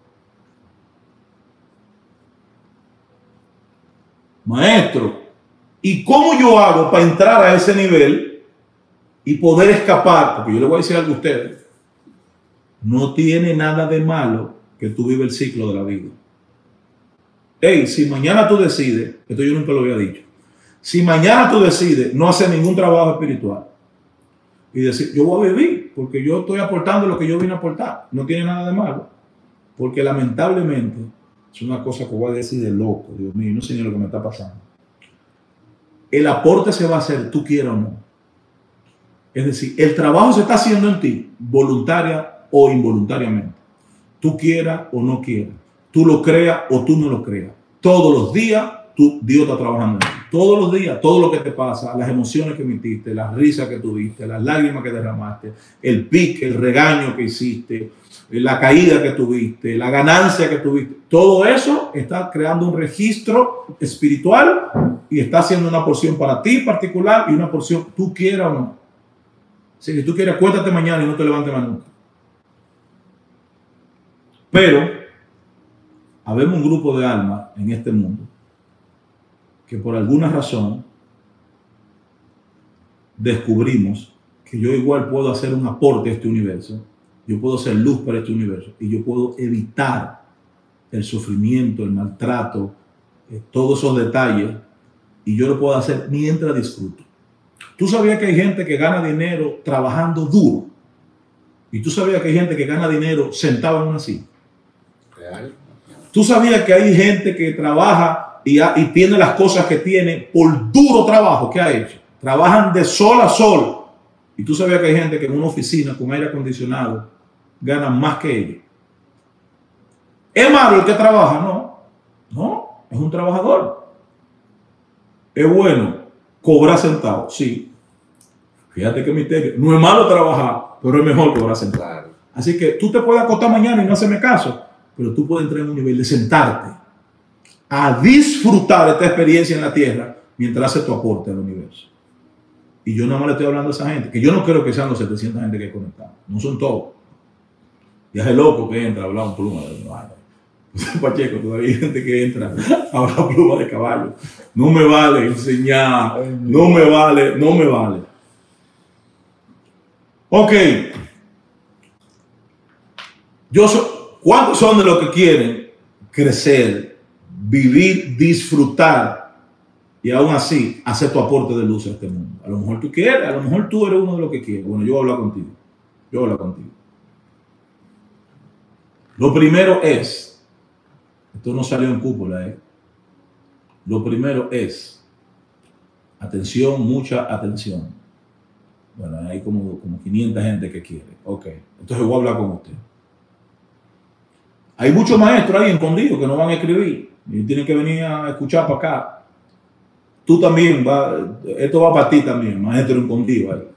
S1: Maestro, ¿y cómo yo hago para entrar a ese nivel y poder escapar? Porque yo le voy a decir algo a ustedes. No tiene nada de malo que tú vives el ciclo de la vida. Hey, si mañana tú decides, esto yo nunca lo había dicho, si mañana tú decides no hacer ningún trabajo espiritual y decir, yo voy a vivir porque yo estoy aportando lo que yo vine a aportar, no tiene nada de malo. Porque lamentablemente, es una cosa que voy a decir de loco, Dios mío, no sé ni lo que me está pasando. El aporte se va a hacer, tú quieras o no. Es decir, el trabajo se está haciendo en ti, voluntaria o involuntariamente. Tú quieras o no quieras. Tú lo creas o tú no lo creas. Todos los días, tú, Dios está trabajando en ti. Todos los días, todo lo que te pasa, las emociones que emitiste, las risas que tuviste, las lágrimas que derramaste, el pique, el regaño que hiciste, la caída que tuviste, la ganancia que tuviste, todo eso está creando un registro espiritual y está haciendo una porción para ti particular y una porción tú quieras o no. Si tú quieres, acuéstate mañana y no te levantes más nunca. Pero habemos un grupo de almas en este mundo que por alguna razón descubrimos que yo igual puedo hacer un aporte a este universo, yo puedo ser luz para este universo y yo puedo evitar el sufrimiento, el maltrato, eh, todos esos detalles, y yo lo puedo hacer mientras disfruto. Tú sabías que hay gente que gana dinero trabajando duro, y tú sabías que hay gente que gana dinero sentado en una silla. Real. Tú sabías que hay gente que trabaja y, ha, y tiene las cosas que tiene por duro trabajo que ha hecho. Trabajan de sol a sol. Y tú sabías que hay gente que en una oficina con aire acondicionado gana más que ellos. ¿Es malo el que trabaja? No. No, es un trabajador. ¿Es bueno cobrar sentado? Sí. Fíjate qué misterio. No es malo trabajar, pero es mejor cobrar sentado. Así que tú te puedes acostar mañana y no hacerme caso, pero tú puedes entrar en un nivel de sentarte a disfrutar esta experiencia en la tierra mientras haces tu aporte al universo. Y yo nada más le estoy hablando a esa gente, que yo no creo que sean los setecientos gente que hay conectado. No son todos. Ya es el loco que entra a hablar un pluma de caballo. Pacheco, todavía hay gente que entra a hablar pluma de caballo. No me vale enseñar. No me vale, no me vale. Ok. Yo so, ¿cuántos son de los que quieren crecer, vivir, disfrutar y aún así hacer tu aporte de luz a este mundo? A lo mejor tú quieres, a lo mejor tú eres uno de los que quieres. Bueno, yo voy a hablar contigo. Yo voy a hablar contigo. Lo primero es, esto no salió en cúpula, ¿eh? Lo primero es, atención, mucha atención. Bueno, hay como, como quinientas gente que quiere. Ok, entonces voy a hablar con usted. Hay muchos maestros ahí escondidos que no van a escribir y tienen que venir a escuchar para acá. Tú también, va, esto va para ti también, maestro escondido ahí.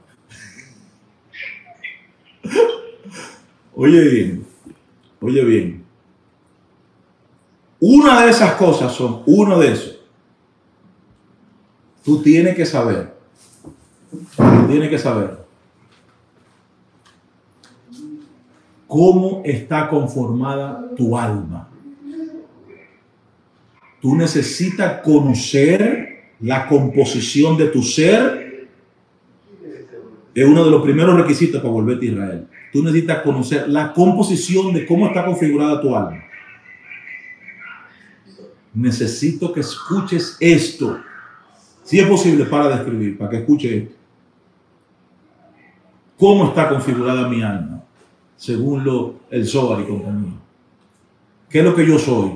S1: Oye bien, oye bien. Una de esas cosas son, uno de esos. Tú tienes que saber, tú tienes que saber cómo está conformada tu alma. Tú necesitas conocer la composición de tu ser. Es uno de los primeros requisitos para volverte a Israel. Tú necesitas conocer la composición de cómo está configurada tu alma. Necesito que escuches esto. Si es posible, para de escribir, para que escuche esto. ¿Cómo está configurada mi alma? según lo, el Zohar y compañía. ¿Qué es lo que yo soy?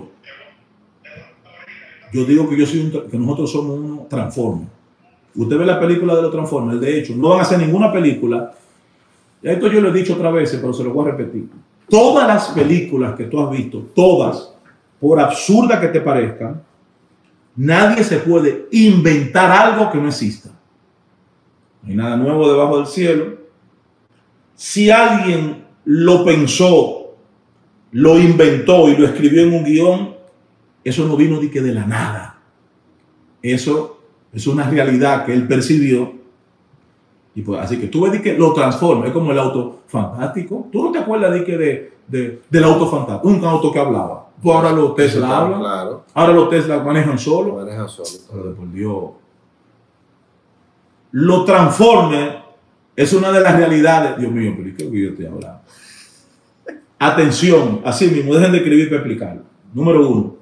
S1: Yo digo que yo soy un, que nosotros somos unos Transformers. Usted ve la película de los Transformers, de hecho, no van a hacer ninguna película. Ya esto yo lo he dicho otras veces, pero se lo voy a repetir. Todas las películas que tú has visto, todas, por absurda que te parezcan, nadie se puede inventar algo que no exista. No hay nada nuevo debajo del cielo. Si alguien lo pensó, lo inventó y lo escribió en un guión, eso no vino de que de la nada. Eso es una realidad que él percibió. Y pues, así que tú ves que lo transforma. Es como el auto fantástico. ¿Tú no te acuerdas de que de, de, del auto fantástico? Un auto que hablaba. Pues ahora los Tesla
S2: claro,
S1: hablan.
S2: Claro.
S1: Ahora los Tesla manejan solo.
S2: Manejan solo.
S1: Pero por Dios. Lo transforma. Es una de las realidades. Dios mío, pero ¿qué yo estoy hablando? Atención. Así mismo. Dejen de escribir para explicarlo. Número uno.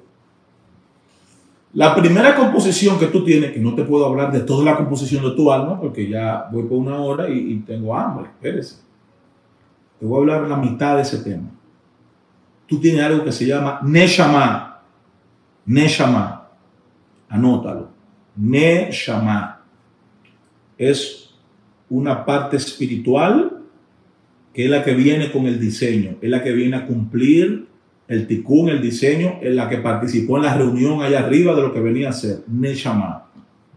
S1: La primera composición que tú tienes, que no te puedo hablar de toda la composición de tu alma, porque ya voy por una hora y, y tengo hambre, espérese. Te voy a hablar la mitad de ese tema. Tú tienes algo que se llama Neshama. Neshama. Anótalo. Neshama. Es una parte espiritual que es la que viene con el diseño, es la que viene a cumplir el tikkun, el diseño, en la que participó en la reunión allá arriba de lo que venía a ser Neshama.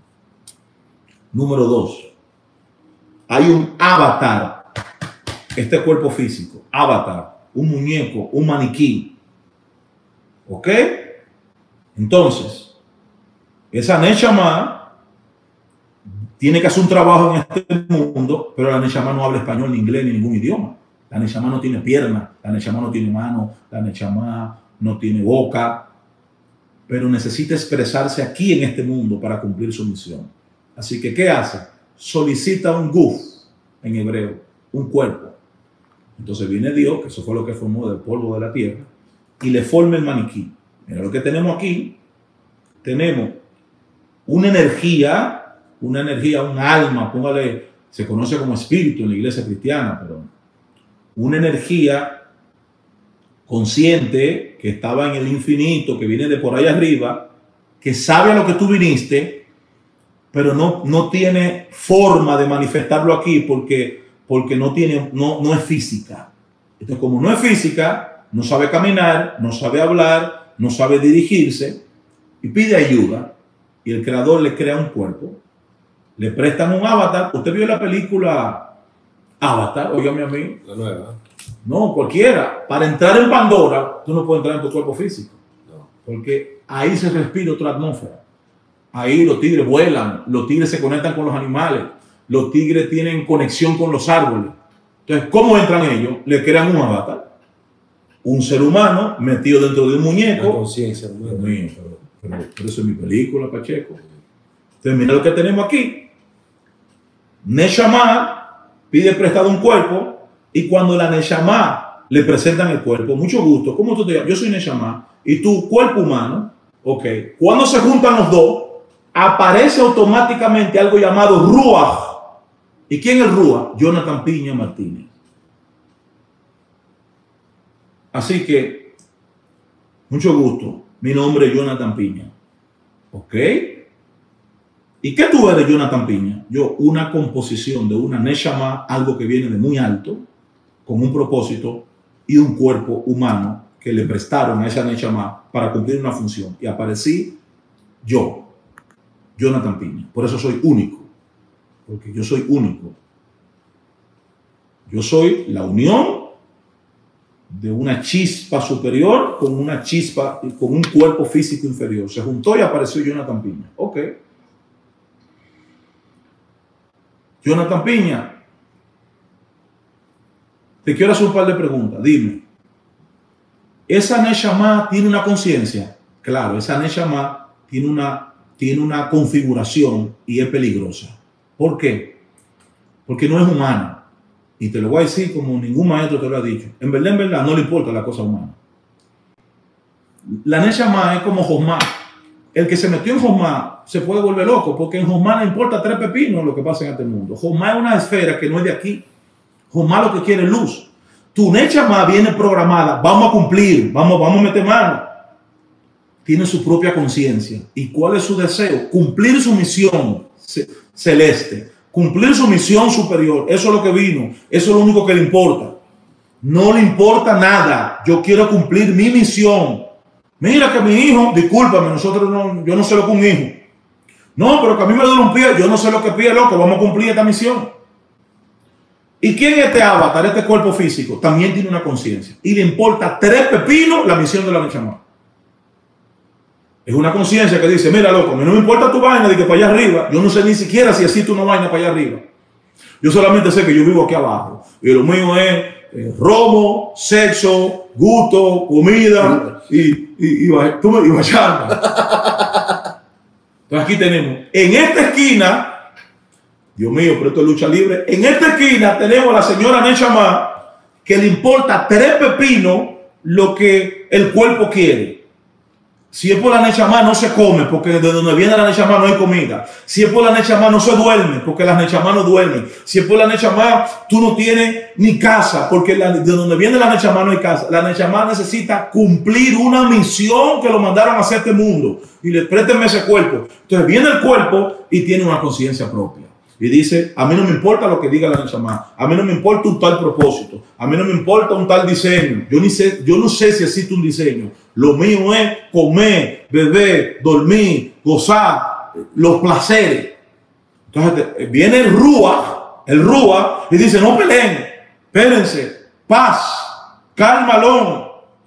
S1: Número dos. Hay un avatar. Este cuerpo físico. Avatar. Un muñeco, un maniquí. ¿Ok? Entonces, esa Neshama tiene que hacer un trabajo en este mundo, pero la Neshama no habla español, ni inglés, ni ningún idioma. La Neshama no tiene pierna, la Neshama no tiene mano, la Neshama no tiene boca, pero necesita expresarse aquí en este mundo para cumplir su misión. Así que, ¿qué hace? Solicita un guf, en hebreo, un cuerpo. Entonces viene Dios, que eso fue lo que formó del polvo de la tierra, y le forma el maniquí. Mira lo que tenemos aquí. Tenemos una energía, una energía, un alma, póngale, se conoce como espíritu en la iglesia cristiana, pero una energía consciente que estaba en el infinito, que viene de por ahí arriba, que sabe a lo que tú viniste, pero no, no tiene forma de manifestarlo aquí porque, porque no, tiene, no, no es física. Entonces, como no es física, no sabe caminar, no sabe hablar, no sabe dirigirse y pide ayuda. Y el creador le crea un cuerpo, le prestan un avatar. ¿Usted vio la película Avatar? Óigame a mí.
S2: La nueva.
S1: No, cualquiera. Para entrar en Pandora, tú no puedes entrar en tu cuerpo físico.
S2: No.
S1: Porque ahí se respira otra atmósfera. Ahí los tigres vuelan, los tigres se conectan con los animales, los tigres tienen conexión con los árboles. Entonces, ¿cómo entran ellos? Le crean un avatar. Un ser humano metido dentro de un muñeco.
S2: La conciencia.
S1: Dios mío, pero, pero, pero eso es mi película, Pacheco. Entonces, mira lo que tenemos aquí. Neshama pide prestado un cuerpo y cuando la Neshama le presentan el cuerpo, mucho gusto, ¿cómo tú te llamas? Yo soy Neshama y tu cuerpo humano, ok. Cuando se juntan los dos, aparece automáticamente algo llamado Ruach. ¿Y quién es Ruach? Jonathan Piña Martínez. Así que, mucho gusto, mi nombre es Jonathan Piña, ok. ¿Y qué tú eres, Jonathan Piña? Yo, una composición de una Neshama, algo que viene de muy alto, con un propósito y un cuerpo humano que le prestaron a esa Neshama para cumplir una función. Y aparecí yo, Jonathan Piña. Por eso soy único, porque yo soy único. Yo soy la unión de una chispa superior con una chispa, con un cuerpo físico inferior. Se juntó y apareció Jonathan Piña. Ok. Jonathan Piña, te quiero hacer un par de preguntas. Dime, ¿esa Neshama tiene una conciencia? Claro, esa Neshama tiene una, tiene una configuración y es peligrosa. ¿Por qué? Porque no es humana. Y te lo voy a decir como ningún maestro te lo ha dicho. En verdad, en verdad, no le importa la cosa humana. La Neshama es como Josma. El que se metió en Josma se puede volver loco, porque en Josma le importa tres pepinos lo que pasa en este mundo. Josma es una esfera que no es de aquí. Josma lo que quiere es luz. Tu Neshama viene programada, vamos a cumplir, vamos, vamos a meter mano. Tiene su propia conciencia. ¿Y cuál es su deseo? Cumplir su misión celeste, cumplir su misión superior. Eso es lo que vino, eso es lo único que le importa. No le importa nada. Yo quiero cumplir mi misión. Mira que mi hijo, discúlpame, nosotros no, yo no sé lo que un hijo. No, pero que a mí me duele un pie, yo no sé lo que pie, loco, vamos a cumplir esta misión. ¿Y quién es este avatar, este cuerpo físico? También tiene una conciencia. Y le importa tres pepinos la misión de la Neshama. Es una conciencia que dice, mira, loco, a mí no me importa tu vaina de que para allá arriba, yo no sé ni siquiera si existe una vaina para allá arriba. Yo solamente sé que yo vivo aquí abajo. Y lo mío es eh, romo, sexo, gusto, comida y, y, y, y, y bachata. Entonces aquí tenemos, en esta esquina, Dios mío, pero esto es lucha libre. En esta esquina tenemos a la señora Neshama que le importa tres pepinos lo que el cuerpo quiere. Si es por la Neshama no se come, porque de donde viene la Neshama no hay comida. Si es por la Neshama no se duerme, porque las Neshama no duermen. Si es por la Neshama tú no tienes ni casa, porque la, de donde viene la Neshama no hay casa. La Neshama necesita cumplir una misión que lo mandaron a hacer este mundo. Y le préstenme ese cuerpo. Entonces viene el cuerpo y tiene una conciencia propia. Y dice, a mí no me importa lo que diga la Neshama, a mí no me importa un tal propósito, a mí no me importa un tal diseño, yo, ni sé, yo no sé si existe un diseño, lo mío es comer, beber, dormir, gozar, los placeres. Entonces viene el Rúa, el Rúa y dice, no peleen, espérense, paz, calmalón.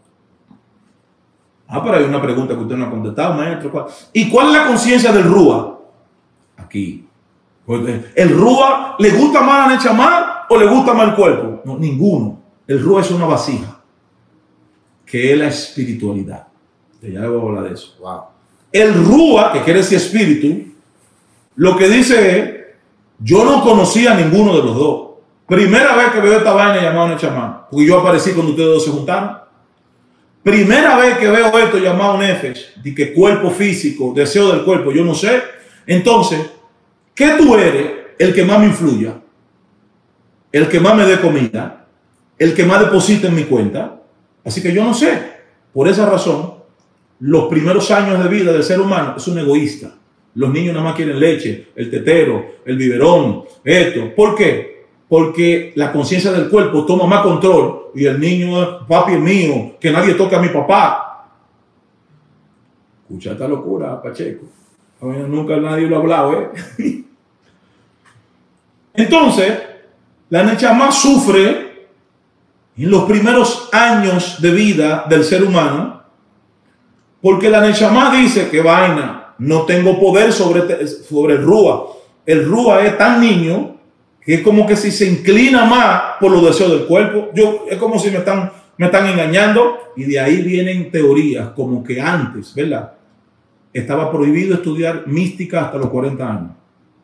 S1: Ah, pero hay una pregunta que usted no ha contestado, maestro. ¿Y cuál es la conciencia del Rúa? Aquí. ¿El Rúa le gusta más la Neshama o le gusta más el cuerpo? No, ninguno. El Rúa es una vasija, que es la espiritualidad. Ya le voy a hablar de eso. Wow. El Rúa, que quiere decir espíritu, lo que dice es, yo no conocía a ninguno de los dos. Primera vez que veo esta vaina llamada Neshama, porque yo aparecí cuando ustedes dos se juntaron. Primera vez que veo esto llamado Nefesh, de que cuerpo físico, deseo del cuerpo, yo no sé. Entonces, ¿qué tú eres? El que más me influya, el que más me dé comida, el que más deposita en mi cuenta. Así que yo no sé. Por esa razón, los primeros años de vida del ser humano es un egoísta. Los niños nada más quieren leche, el tetero, el biberón, esto. ¿Por qué? Porque la conciencia del cuerpo toma más control y el niño, papi es mío, que nadie toque a mi papá. Escucha esta locura, Pacheco. Nunca nadie lo ha hablado, ¿eh? Entonces, la Neshama sufre en los primeros años de vida del ser humano porque la Neshama dice que vaina, no tengo poder sobre, sobre el Rúa. El Rúa es tan niño que es como que si se inclina más por los deseos del cuerpo. Yo, es como si me están, me están engañando y de ahí vienen teorías como que antes, ¿verdad? Estaba prohibido estudiar mística hasta los cuarenta años.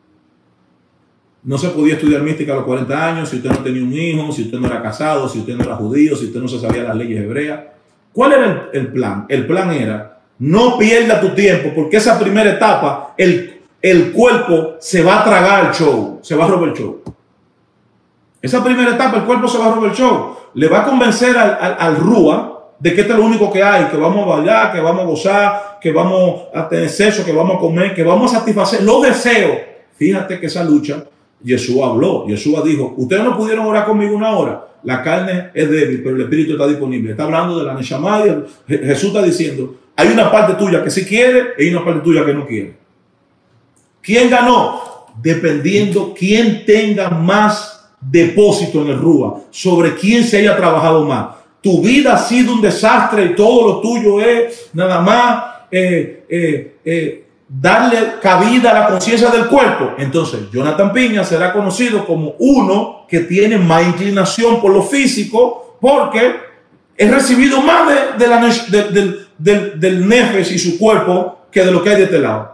S1: No se podía estudiar mística a los cuarenta años si usted no tenía un hijo, si usted no era casado, si usted no era judío, si usted no se sabía las leyes hebreas. ¿Cuál era el, el plan? El plan era, no pierda tu tiempo, porque esa primera etapa, el, el cuerpo se va a tragar el show, se va a robar el show. Esa primera etapa, el cuerpo se va a robar el show. Le va a convencer al, al, al Rúa de que esto es lo único que hay, que vamos a bailar, que vamos a gozar, que vamos a tener sexo, que vamos a comer, que vamos a satisfacer los deseos. Fíjate que esa lucha, Yeshua habló. Yeshua dijo, ustedes no pudieron orar conmigo una hora. La carne es débil, pero el espíritu está disponible. Está hablando de la Neshama. Jesús está diciendo, hay una parte tuya que sí quiere y hay una parte tuya que no quiere. ¿Quién ganó? Dependiendo quién tenga más depósito en el Rúa, sobre quién se haya trabajado más. Tu vida ha sido un desastre y todo lo tuyo es nada más eh, eh, eh, darle cabida a la conciencia del cuerpo. Entonces, Jonathan Piña será conocido como uno que tiene más inclinación por lo físico porque he recibido más de, de la, de, de, de, del Nefesh y su cuerpo que de lo que hay de este lado.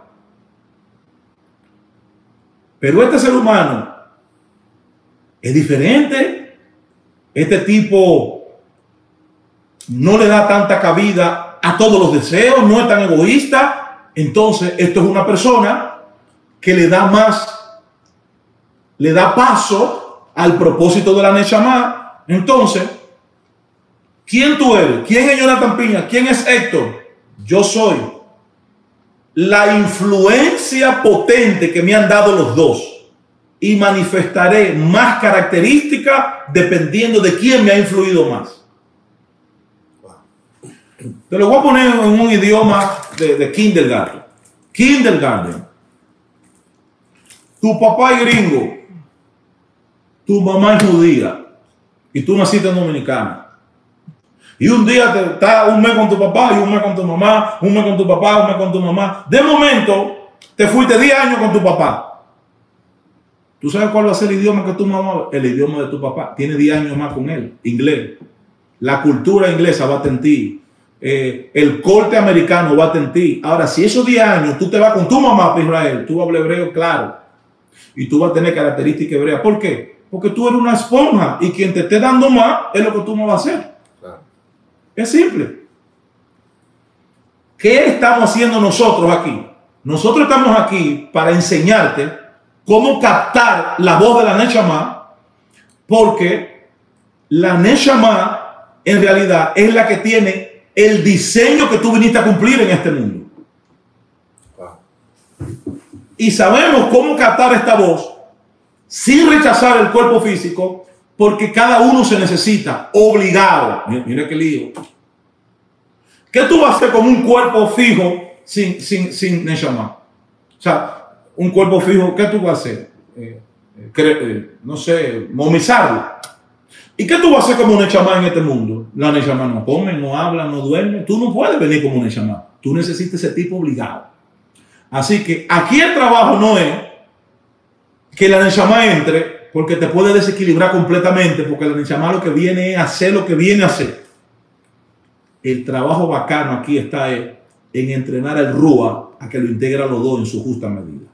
S1: Pero este ser humano es diferente. Este tipo no le da tanta cabida a todos los deseos, no es tan egoísta. Entonces, esto es una persona que le da más, le da paso al propósito de la Neshama. Entonces, ¿Quién tú eres? ¿Quién es Jonathan Piña? ¿Quién es Héctor? Yo soy la influencia potente que me han dado los dos y manifestaré más características dependiendo de quién me ha influido más. Te lo voy a poner en un idioma de, de kindergarten. Kindergarten. Tu papá es gringo, tu mamá es judía y tú naciste en Dominicana. Y un día te estás un mes con tu papá y un mes con tu mamá, un mes con tu papá, un mes con tu mamá. De momento, te fuiste diez años con tu papá. ¿Tú sabes cuál va a ser el idioma que tu mamá? El idioma de tu papá. Tiene diez años más con él. Inglés. La cultura inglesa va en ti. Eh, el corte americano va en ti. Ahora, si esos diez años tú te vas con tu mamá para Israel, tú hablas hebreo, claro. Y tú vas a tener características hebreas. ¿Por qué? Porque tú eres una esponja y quien te esté dando más es lo que tú no vas a hacer. Es simple. ¿Qué estamos haciendo nosotros aquí? Nosotros estamos aquí para enseñarte cómo captar la voz de la Neshama, porque la Neshama en realidad es la que tiene el diseño que tú viniste a cumplir en este mundo. Y sabemos cómo captar esta voz sin rechazar el cuerpo físico, porque cada uno se necesita, obligado. Mira, mira qué lío. ¿Qué tú vas a hacer con un cuerpo fijo sin, sin, sin Neshama? O sea, un cuerpo fijo, ¿qué tú vas a hacer? Eh, eh, eh, no sé, momizarlo. ¿Y qué tú vas a hacer como Neshama en este mundo? La Neshama no come, no habla, no duerme. Tú no puedes venir como Neshama. Tú necesitas ese tipo obligado. Así que aquí el trabajo no es que la Neshama entre, porque te puede desequilibrar completamente, porque la Neshama lo que viene es hacer lo que viene a hacer. El trabajo bacano aquí está en entrenar al Rúa a que lo integre a los dos en su justa medida.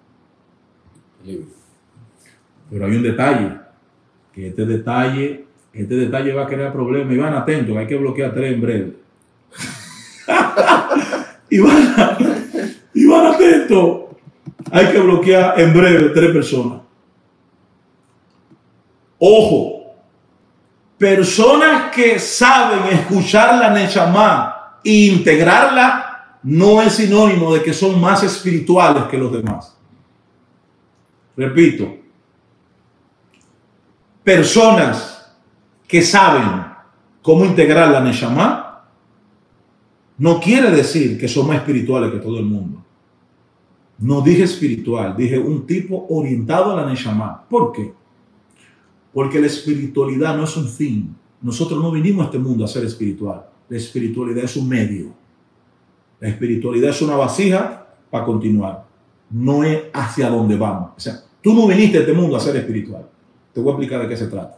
S1: Pero hay un detalle, que este detalle, este detalle va a crear problemas. Y van atentos, hay que bloquear tres en breve. y, van, y van atentos, hay que bloquear en breve tres personas. Ojo. Personas que saben escuchar la Neshama e integrarla no es sinónimo de que son más espirituales que los demás. Repito, personas que saben cómo integrar la Neshama no quiere decir que son más espirituales que todo el mundo. No dije espiritual, dije un tipo orientado a la Neshama. ¿Por qué? Porque la espiritualidad no es un fin. Nosotros no vinimos a este mundo a ser espiritual. La espiritualidad es un medio. La espiritualidad es una vasija para continuar. No es hacia dónde vamos. O sea, tú no viniste a este mundo a ser espiritual. Te voy a explicar de qué se trata.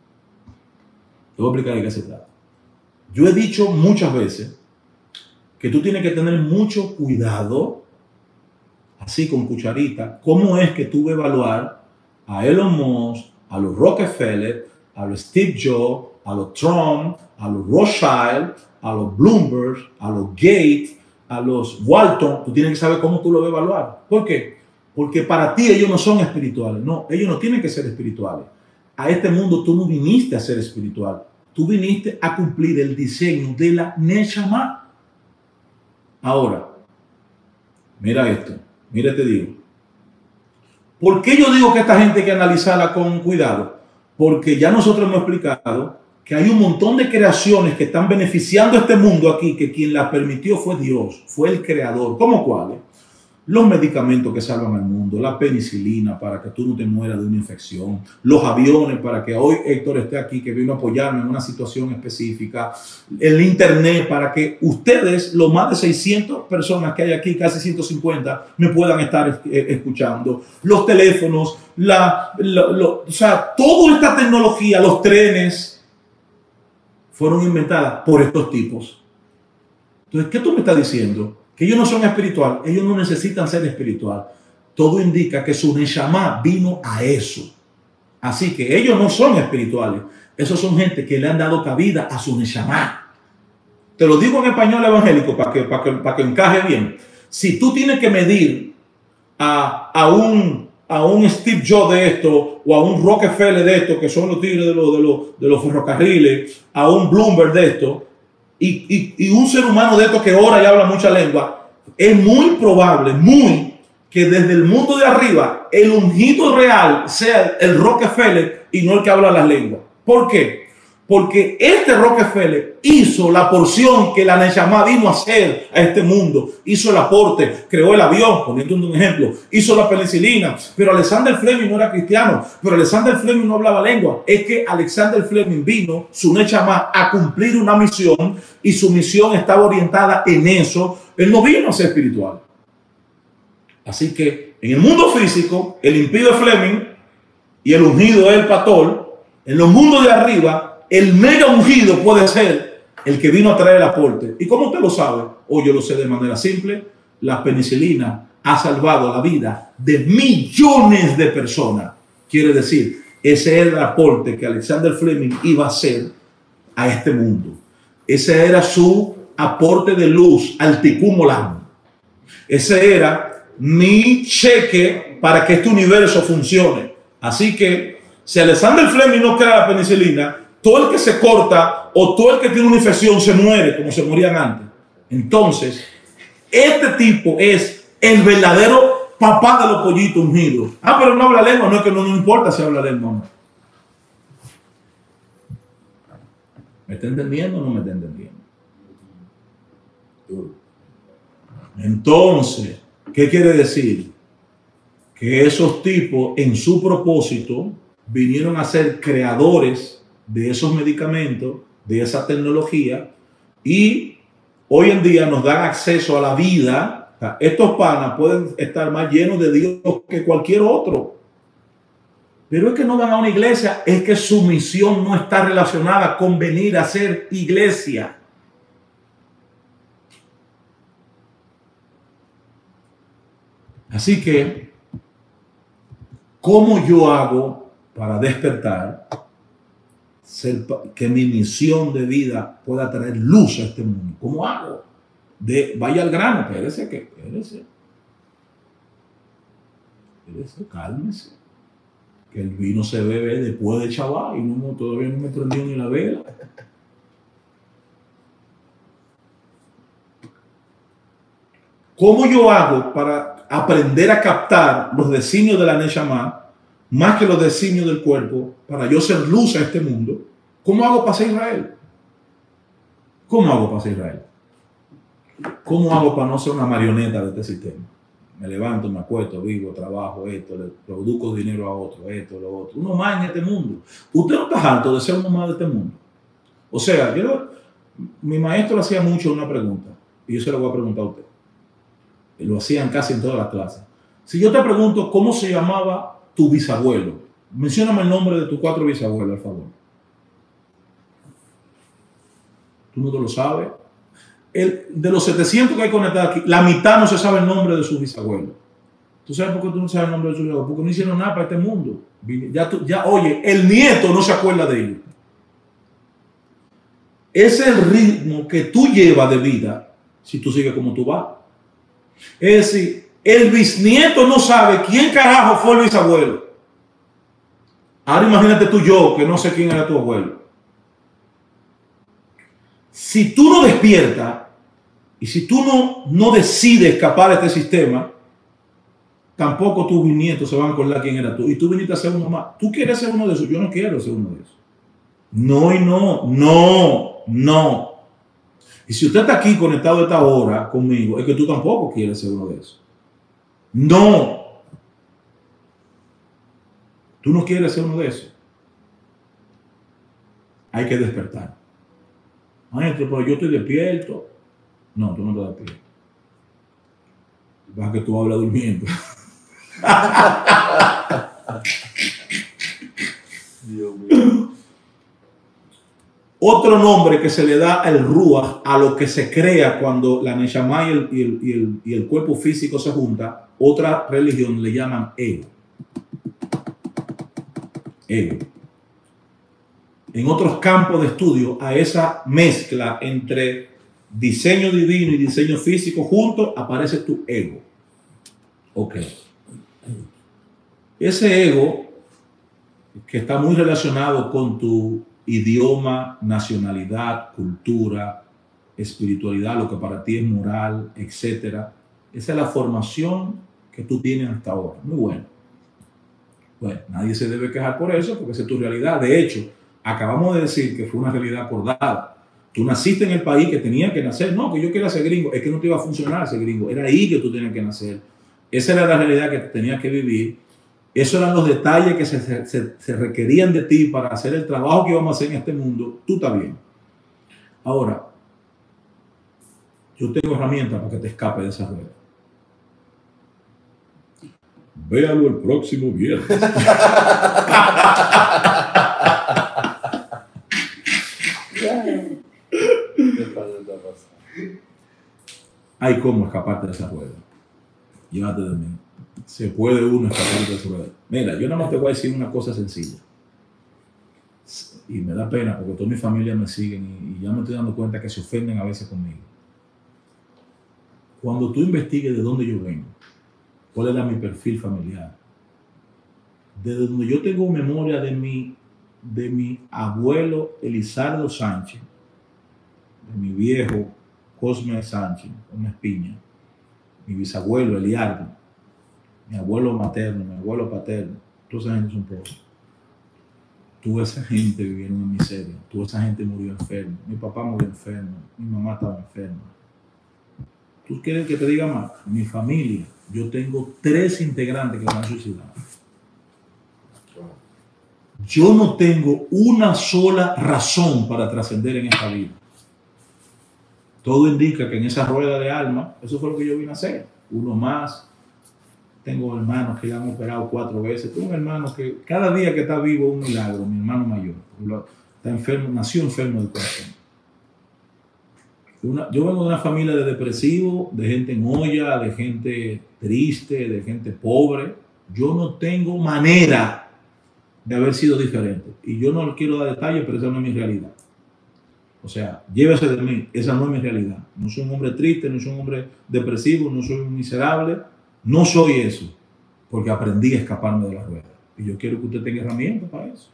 S1: Te voy a explicar de qué se trata. Yo he dicho muchas veces que tú tienes que tener mucho cuidado, así con cucharita, cómo es que tú vas a evaluar a Elon Musk, a los Rockefeller, a los Steve Jobs, a los Trump, a los Rothschild, a los Bloomberg, a los Gates, a los Walton. Tú tienes que saber cómo tú lo vas a evaluar. ¿Por qué? Porque para ti ellos no son espirituales. No, ellos no tienen que ser espirituales. A este mundo tú no viniste a ser espiritual. Tú viniste a cumplir el diseño de la Neshama. Ahora, mira esto. Mira, te digo. ¿Por qué yo digo que esta gente hay que analizarla con cuidado? Porque ya nosotros hemos explicado que hay un montón de creaciones que están beneficiando a este mundo aquí, que quien las permitió fue Dios, fue el creador. ¿Cómo cuáles? Los medicamentos que salvan al mundo, la penicilina para que tú no te mueras de una infección, los aviones para que hoy Héctor esté aquí, que vino a apoyarme en una situación específica, el internet para que ustedes, los más de seiscientas personas que hay aquí, casi ciento cincuenta, me puedan estar escuchando, los teléfonos, la, la, lo, o sea, toda esta tecnología, los trenes, fueron inventadas por estos tipos. Entonces, ¿qué tú me estás diciendo? Que ellos no son espiritual, ellos no necesitan ser espiritual. Todo indica que su Neshama vino a eso. Así que ellos no son espirituales. Esos son gente que le han dado cabida a su Neshama. Te lo digo en español evangélico para que, para que, para que encaje bien. Si tú tienes que medir a, a, un, a un Steve Jobs de esto, o a un Rockefeller de esto, que son los tigres de los, de los, de los ferrocarriles, a un Bloomberg de esto, y, y, y un ser humano de esto que ora y habla mucha lengua, es muy probable, muy, que desde el mundo de arriba, el ungido real sea el Rockefeller y no el que habla las lenguas. ¿Por qué? Porque este Rockefeller hizo la porción que la Neshama vino a hacer a este mundo. Hizo el aporte, creó el avión, poniendo un ejemplo, hizo la penicilina. Pero Alexander Fleming no era cristiano, pero Alexander Fleming no hablaba lengua. Es que Alexander Fleming vino, su Neshama, a cumplir una misión y su misión estaba orientada en eso. Él no vino a ser espiritual. Así que en el mundo físico, el impío es Fleming y el ungido es el pastor. En los mundos de arriba, el mega ungido puede ser el que vino a traer el aporte. ¿Y cómo usted lo sabe? O yo lo sé de manera simple. La penicilina ha salvado la vida de millones de personas. Quiere decir, ese era el aporte que Alexander Fleming iba a hacer a este mundo. Ese era su aporte de luz al Tikkun Olam. Ese era mi cheque para que este universo funcione. Así que si Alexander Fleming no crea la penicilina, todo el que se corta o todo el que tiene una infección se muere como se morían antes. Entonces, este tipo es el verdadero papá de los pollitos ungidos. Ah, pero no habla lengua. No es que no, no importa si habla lengua o no. ¿Me está entendiendo o no me está entendiendo? Entonces, ¿qué quiere decir? Que esos tipos en su propósito vinieron a ser creadores de esos medicamentos, de esa tecnología, y hoy en día nos dan acceso a la vida. O sea, estos panas pueden estar más llenos de Dios que cualquier otro. Pero es que no van a una iglesia, es que su misión no está relacionada con venir a ser iglesia. Así que, ¿cómo yo hago para despertar? Ser, que mi misión de vida pueda traer luz a este mundo. ¿Cómo hago? De, vaya al grano, espérese, que, espérese. Espérese, cálmese. Que el vino se bebe después de chaval y no, todavía no me prendió ni la vela. ¿Cómo yo hago para aprender a captar los designios de la Neshama más que los designios del cuerpo, para yo ser luz a este mundo? ¿Cómo hago para ser Israel? ¿Cómo hago para ser Israel? ¿Cómo hago para no ser una marioneta de este sistema? Me levanto, me acuesto, vivo, trabajo, esto, le produzco dinero a otro, esto, lo otro. Uno más en este mundo. Usted no está harto de ser uno más de este mundo. O sea, yo, mi maestro hacía mucho una pregunta, y yo se la voy a preguntar a usted. Lo hacían casi en todas las clases. Si yo te pregunto cómo se llamaba tu bisabuelo, mencióname el nombre de tus cuatro bisabuelos, al favor. Tú no te lo sabes. El, de los setecientos que hay conectados aquí, la mitad no se sabe el nombre de sus bisabuelos. ¿Tú sabes por qué tú no sabes el nombre de sus bisabuelos? Porque no hicieron nada para este mundo. Ya, tú, ya, oye, el nieto no se acuerda de ellos. Es el ritmo que tú llevas de vida si tú sigues como tú vas. Es decir, el bisnieto no sabe quién carajo fue el bisabuelo. Ahora imagínate tú yo, que no sé quién era tu abuelo. Si tú no despiertas y si tú no, no decides escapar de este sistema, tampoco tus bisnietos se van a acordar quién era tú. Y tú viniste a ser uno más. ¿Tú quieres ser uno de esos? Yo no quiero ser uno de esos. No y no, no, no. Y si usted está aquí conectado a esta hora conmigo, es que tú tampoco quieres ser uno de esos. No. Tú no quieres ser uno de esos. Hay que despertar. Maestro, pero yo estoy despierto. No, tú no estás despierto. Vas que tú hablas durmiendo. Dios mío. Otro nombre que se le da al Ruach a lo que se crea cuando la Neshama y el, y, el, y, el, y el cuerpo físico se juntan, otra religión le llaman ego. Ego. En otros campos de estudio, a esa mezcla entre diseño divino y diseño físico juntos, aparece tu ego. Ok. Ese ego, que está muy relacionado con tu idioma, nacionalidad, cultura, espiritualidad, lo que para ti es moral, etcétera. Esa es la formación que tú tienes hasta ahora. Muy bueno. Bueno, nadie se debe quejar por eso, porque esa es tu realidad. De hecho, acabamos de decir que fue una realidad acordada. Tú naciste en el país que tenía que nacer. No, que yo quería ser gringo. Es que no te iba a funcionar ser gringo. Era ahí que tú tenías que nacer. Esa era la realidad que tenías que vivir. Esos eran los detalles que se, se, se requerían de ti para hacer el trabajo que íbamos a hacer en este mundo. Tú estás bien. Ahora, yo tengo herramientas para que te escape de esa rueda. Véalo el próximo viernes. Hay cómo escaparte de esa rueda. Llévate de mí. Se puede uno escapar de esa rueda. Mira, yo nada más te voy a decir una cosa sencilla. Y me da pena porque toda mi familia me siguen y, y ya me estoy dando cuenta que se ofenden a veces conmigo. Cuando tú investigues de dónde yo vengo, cuál era mi perfil familiar, desde donde yo tengo memoria de mi, de mi abuelo Elizardo Sánchez, de mi viejo Cosme Sánchez, una espiña, mi bisabuelo Eliardo, mi abuelo materno, mi abuelo paterno, toda esa gente son pobres. Toda esa gente vivieron en miseria, toda esa gente murió enferma, mi papá murió enfermo, mi mamá estaba enferma. ¿Tú quieres que te diga más? Mi familia, yo tengo tres integrantes que se han suicidado. Yo no tengo una sola razón para trascender en esta vida. Todo indica que en esa rueda de alma, eso fue lo que yo vine a hacer. Uno más. Tengo hermanos que ya han operado cuatro veces. Tengo un hermano que cada día que está vivo es un milagro, mi hermano mayor. Está enfermo, nació enfermo del corazón. Una, yo vengo de una familia de depresivos, de gente en olla, de gente triste, de gente pobre. Yo no tengo manera de haber sido diferente. Y yo no quiero dar detalles, pero esa no es mi realidad. O sea, llévese de mí, esa no es mi realidad. No soy un hombre triste, no soy un hombre depresivo, no soy un miserable. No soy eso, porque aprendí a escaparme de la rueda. Y yo quiero que usted tenga herramientas para eso.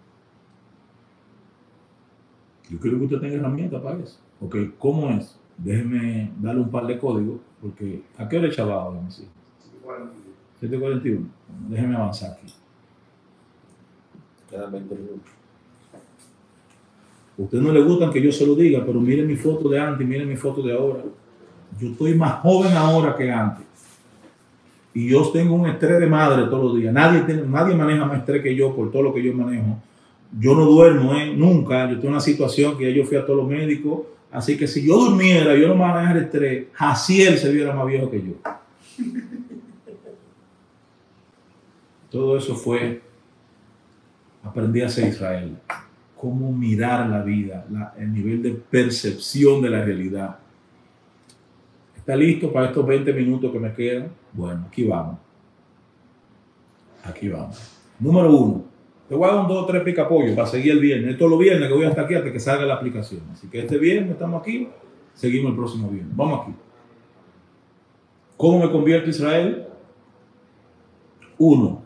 S1: Yo quiero que usted tenga herramientas para eso. Ok, ¿cómo es? Déjeme darle un par de códigos, porque ¿a qué hora es chaval? siete cuarenta y uno. Déjeme avanzar aquí.
S2: Quedan veinte minutos.
S1: A usted no le gustan que yo se lo diga, pero mire mi foto de antes y mire mi foto de ahora. Yo estoy más joven ahora que antes. Y yo tengo un estrés de madre todos los días. Nadie, tiene, nadie maneja más estrés que yo por todo lo que yo manejo. Yo no duermo, ¿eh? Nunca. Yo tengo una situación que ya yo fui a todos los médicos. Así que si yo durmiera, yo no me manejara el estrés, Jaciel se viera más viejo que yo. Todo eso fue, aprendí a ser Israel. Cómo mirar la vida, la, el nivel de percepción de la realidad. ¿Está listo para estos veinte minutos que me quedan? Bueno, aquí vamos. Aquí vamos. Número uno. Te voy a dar un dos o tres picapollos para seguir el viernes. Todos los viernes que voy hasta aquí hasta que salga la aplicación. Así que este viernes estamos aquí. Seguimos el próximo viernes. Vamos aquí. ¿Cómo me convierto en Israel? Uno.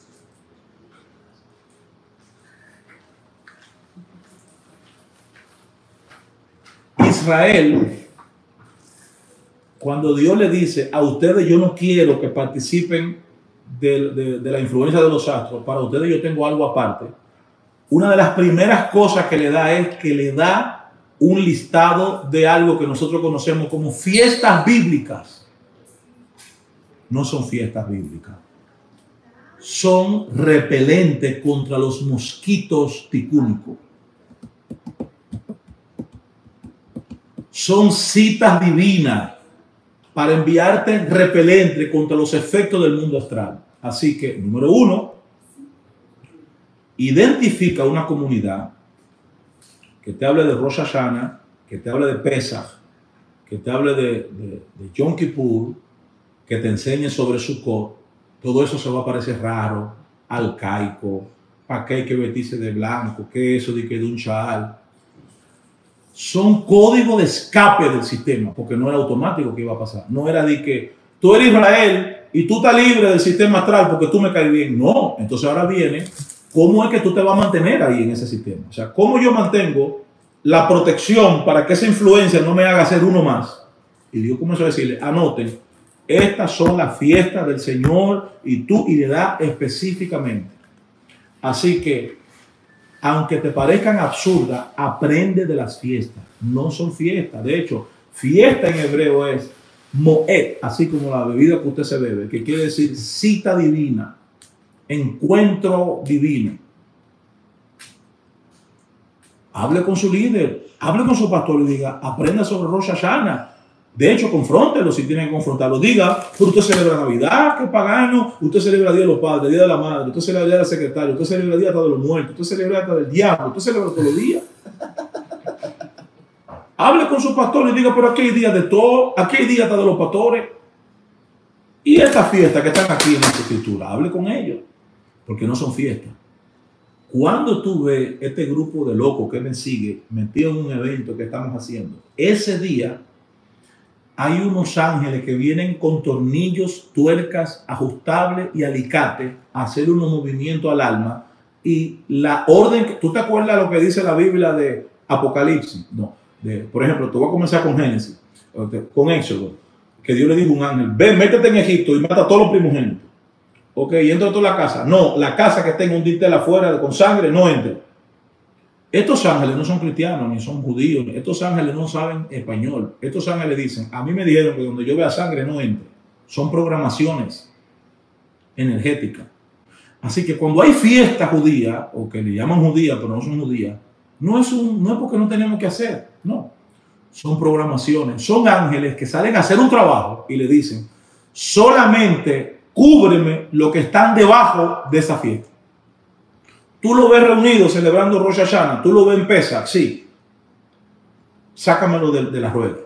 S1: Israel, cuando Dios le dice a ustedes, yo no quiero que participen de, de, de la influencia de los astros, para ustedes yo tengo algo aparte. Una de las primeras cosas que le da es que le da un listado de algo que nosotros conocemos como fiestas bíblicas. No son fiestas bíblicas. Son repelentes contra los mosquitos ticúnicos. Son citas divinas para enviarte repelente contra los efectos del mundo astral. Así que, número uno, identifica una comunidad que te hable de Rosh Hashanah, que te hable de Pesach, que te hable de, de, de Yom Kippur, que te enseñe sobre Sukkot. Todo eso se va a parecer raro, arcaico. ¿Para qué hay que vestirse de blanco? ¿Qué es eso de que de un chal? Son códigos de escape del sistema, porque no era automático que iba a pasar. No era de que tú eres Israel y tú estás libre del sistema astral porque tú me caes bien. No, entonces ahora viene, ¿cómo es que tú te vas a mantener ahí en ese sistema? O sea, ¿cómo yo mantengo la protección para que esa influencia no me haga ser uno más? Y Dios comenzó a decirle, anoten, estas son las fiestas del Señor y tú y le da específicamente. Así que, aunque te parezcan absurdas, aprende de las fiestas. No son fiestas. De hecho, fiesta en hebreo es moed, así como la bebida que usted se bebe, que quiere decir cita divina, encuentro divino. Hable con su líder, hable con su pastor y diga, aprenda sobre Rosh Hashanah. De hecho, confróntelo si tienen que confrontarlo. Diga, pero usted celebra Navidad, que pagano. Usted celebra el Día de los Padres, el Día de la Madre. Usted celebra el Día del Secretario. Usted celebra el Día hasta de los muertos. Usted celebra hasta del diablo. Usted celebra todos los días. Hable con su pastor y diga, pero aquí hay días de todo. Aquí hay días hasta de los pastores. Y estas fiestas que están aquí en esta escritura, hable con ellos. Porque no son fiestas. Cuando tú ves este grupo de locos que me sigue metido en un evento que estamos haciendo, ese día hay unos ángeles que vienen con tornillos, tuercas, ajustables y alicates a hacer unos movimientos al alma. Y la orden, ¿tú te acuerdas lo que dice la Biblia de Apocalipsis? No. De, por ejemplo, te voy a comenzar con Génesis, con Éxodo, que Dios le dijo a un ángel, ven, métete en Egipto y mata a todos los primogénitos. Ok, y entra a toda la casa. No, la casa que tenga un dintel afuera con sangre, no entra. Estos ángeles no son cristianos ni son judíos. Estos ángeles no saben español. Estos ángeles dicen, a mí me dijeron que donde yo vea sangre no entre. Son programaciones energéticas. Así que cuando hay fiesta judía, o que le llaman judía, pero no son judías, no es, un, no es porque no tenemos que hacer. No. Son programaciones. Son ángeles que salen a hacer un trabajo y le dicen, solamente cúbreme lo que están debajo de esa fiesta. Tú lo ves reunido celebrando Rosh Hashanah, tú lo ves en Pesach, sí. Sácamelo de, de la rueda.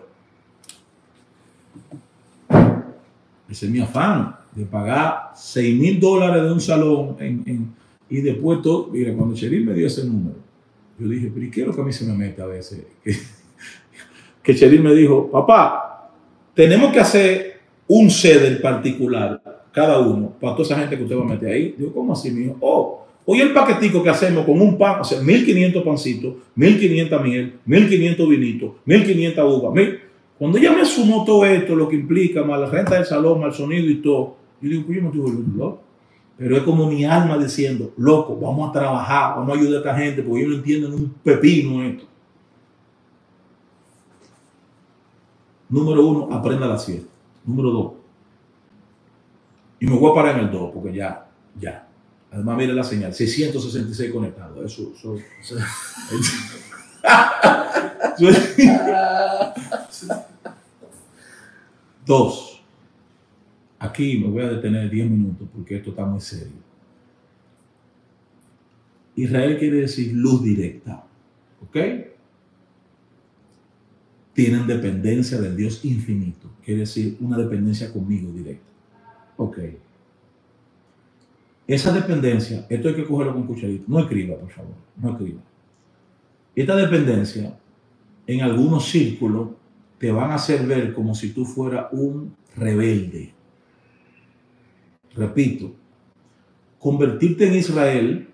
S1: Ese es mi afán, de pagar seis mil dólares de un salón en, en, y después todo. Mira, cuando Cheryl me dio ese número, yo dije, pero ¿y qué es lo que a mí se me mete a veces? Que, que Cheryl me dijo, papá, tenemos que hacer un ceder particular, cada uno, para toda esa gente que usted va a meter ahí. Digo, ¿cómo así, mijo? Oh, hoy el paquetico que hacemos con un pan, o sea, mil quinientos pancitos, mil quinientos miel, mil quinientos vinitos, mil quinientas uvas. Mil. Cuando ella me sumó todo esto, lo que implica, más la renta del salón, más el sonido y todo, yo digo, pues yo no estoy volviendo loco. Pero es como mi alma diciendo, loco, vamos a trabajar, vamos a ayudar a esta gente, porque ellos no entienden un pepino esto. Número uno, aprenda la siesta. Número dos, y me voy a parar en el dos, porque ya, ya. Además, mire la señal, seiscientos sesenta y seis conectados. Eso, eso, eso. Dos. Aquí me voy a detener diez minutos porque esto está muy serio. Israel quiere decir luz directa. ¿Ok? Tienen dependencia del Dios infinito. Quiere decir una dependencia conmigo directa. Ok. Esa dependencia, esto hay que cogerlo con cucharita. No escriba, por favor. No escriba. Esta dependencia, en algunos círculos, te van a hacer ver como si tú fueras un rebelde. Repito, convertirte en Israel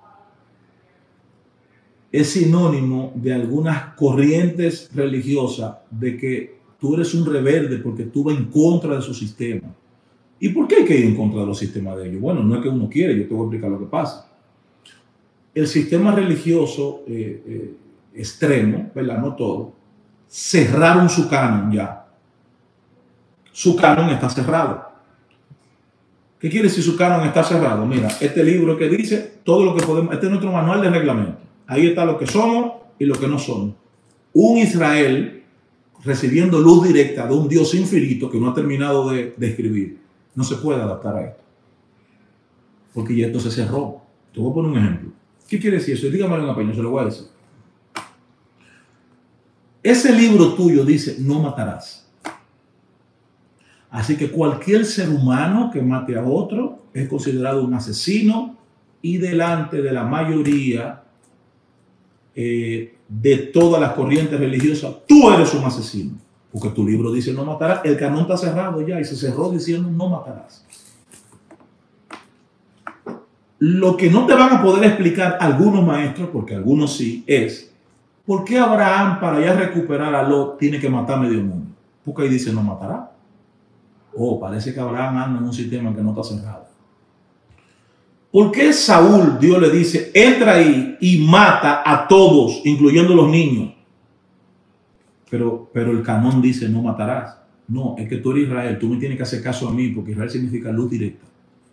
S1: es sinónimo de algunas corrientes religiosas de que tú eres un rebelde porque tú vas en contra de su sistema. ¿Y por qué hay que ir en contra de los sistemas de ellos? Bueno, no es que uno quiere, yo te voy a explicar lo que pasa. El sistema religioso eh, eh, extremo, ¿verdad? No todo, cerraron su canon ya. Su canon está cerrado. ¿Qué quiere decir su canon está cerrado? Mira, este libro que dice todo lo que podemos, este es nuestro manual de reglamento. Ahí está lo que somos y lo que no somos. Un Israel recibiendo luz directa de un Dios infinito que no ha terminado de, de escribir. No se puede adaptar a esto. Porque ya esto se cerró. Te voy a poner un ejemplo. ¿Qué quiere decir eso? Dígame en español, se lo voy a decir. Ese libro tuyo dice, no matarás. Así que cualquier ser humano que mate a otro es considerado un asesino y delante de la mayoría eh, de todas las corrientes religiosas, tú eres un asesino. Porque tu libro dice no matarás. El canon está cerrado ya y se cerró diciendo no matarás. Lo que no te van a poder explicar algunos maestros, porque algunos sí, es ¿por qué Abraham, para ya recuperar a Lot, tiene que matar a medio mundo? Porque ahí dice no matará. Oh, parece que Abraham anda en un sistema que no está cerrado. ¿Por qué Saúl, Dios le dice, entra ahí y mata a todos, incluyendo los niños? Pero, pero el canón dice no matarás. No, es que tú eres Israel, tú me tienes que hacer caso a mí, porque Israel significa luz directa.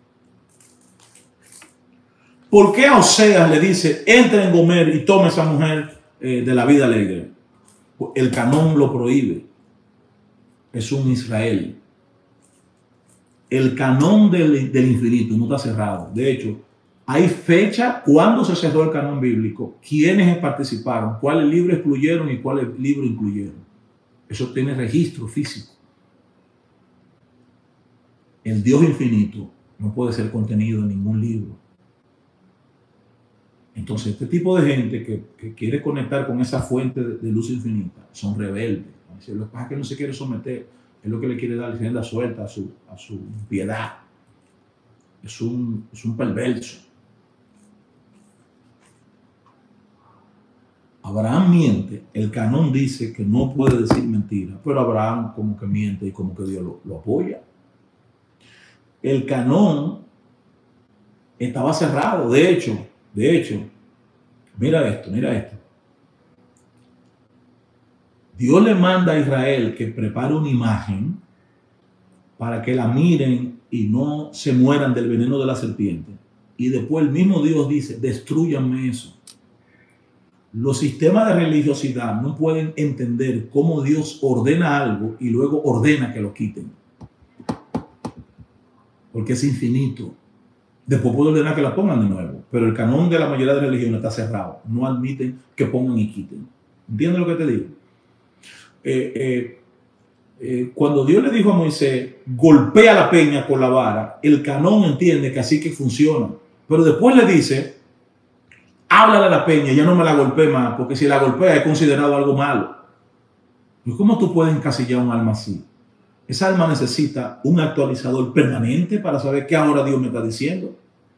S1: ¿Por qué a Oseas le dice, entra en Gomer y toma esa mujer eh, de la vida alegre? El canón lo prohíbe. Es un Israel. El canón del, del infinito no está cerrado. De hecho, hay fecha cuando se cerró el canón bíblico, quiénes participaron, cuáles libros excluyeron y cuáles libros incluyeron. Eso tiene registro físico. El Dios infinito no puede ser contenido en ningún libro. Entonces, este tipo de gente que, que quiere conectar con esa fuente de, de luz infinita son rebeldes. Lo que pasa es que no se quiere someter, es lo que le quiere dar rienda suelta a su, a su piedad. Es un, es un perverso. Abraham miente, el canón dice que no puede decir mentira, pero Abraham como que miente y como que Dios lo, lo apoya. El canón estaba cerrado, de hecho, de hecho, mira esto, mira esto. Dios le manda a Israel que prepare una imagen para que la miren y no se mueran del veneno de la serpiente. Y después el mismo Dios dice, destrúyanme eso. Los sistemas de religiosidad no pueden entender cómo Dios ordena algo y luego ordena que lo quiten. Porque es infinito. Después puede ordenar que la pongan de nuevo. Pero el canón de la mayoría de religiones está cerrado. No admiten que pongan y quiten. ¿Entiendes lo que te digo? Eh, eh, eh, cuando Dios le dijo a Moisés, golpea la peña con la vara, el canón entiende que así que funciona. Pero después le dice, háblale a la peña, ya no me la golpee más, porque si la golpea es considerado algo malo. ¿Y cómo tú puedes encasillar un alma así? Esa alma necesita un actualizador permanente para saber qué ahora Dios me está diciendo.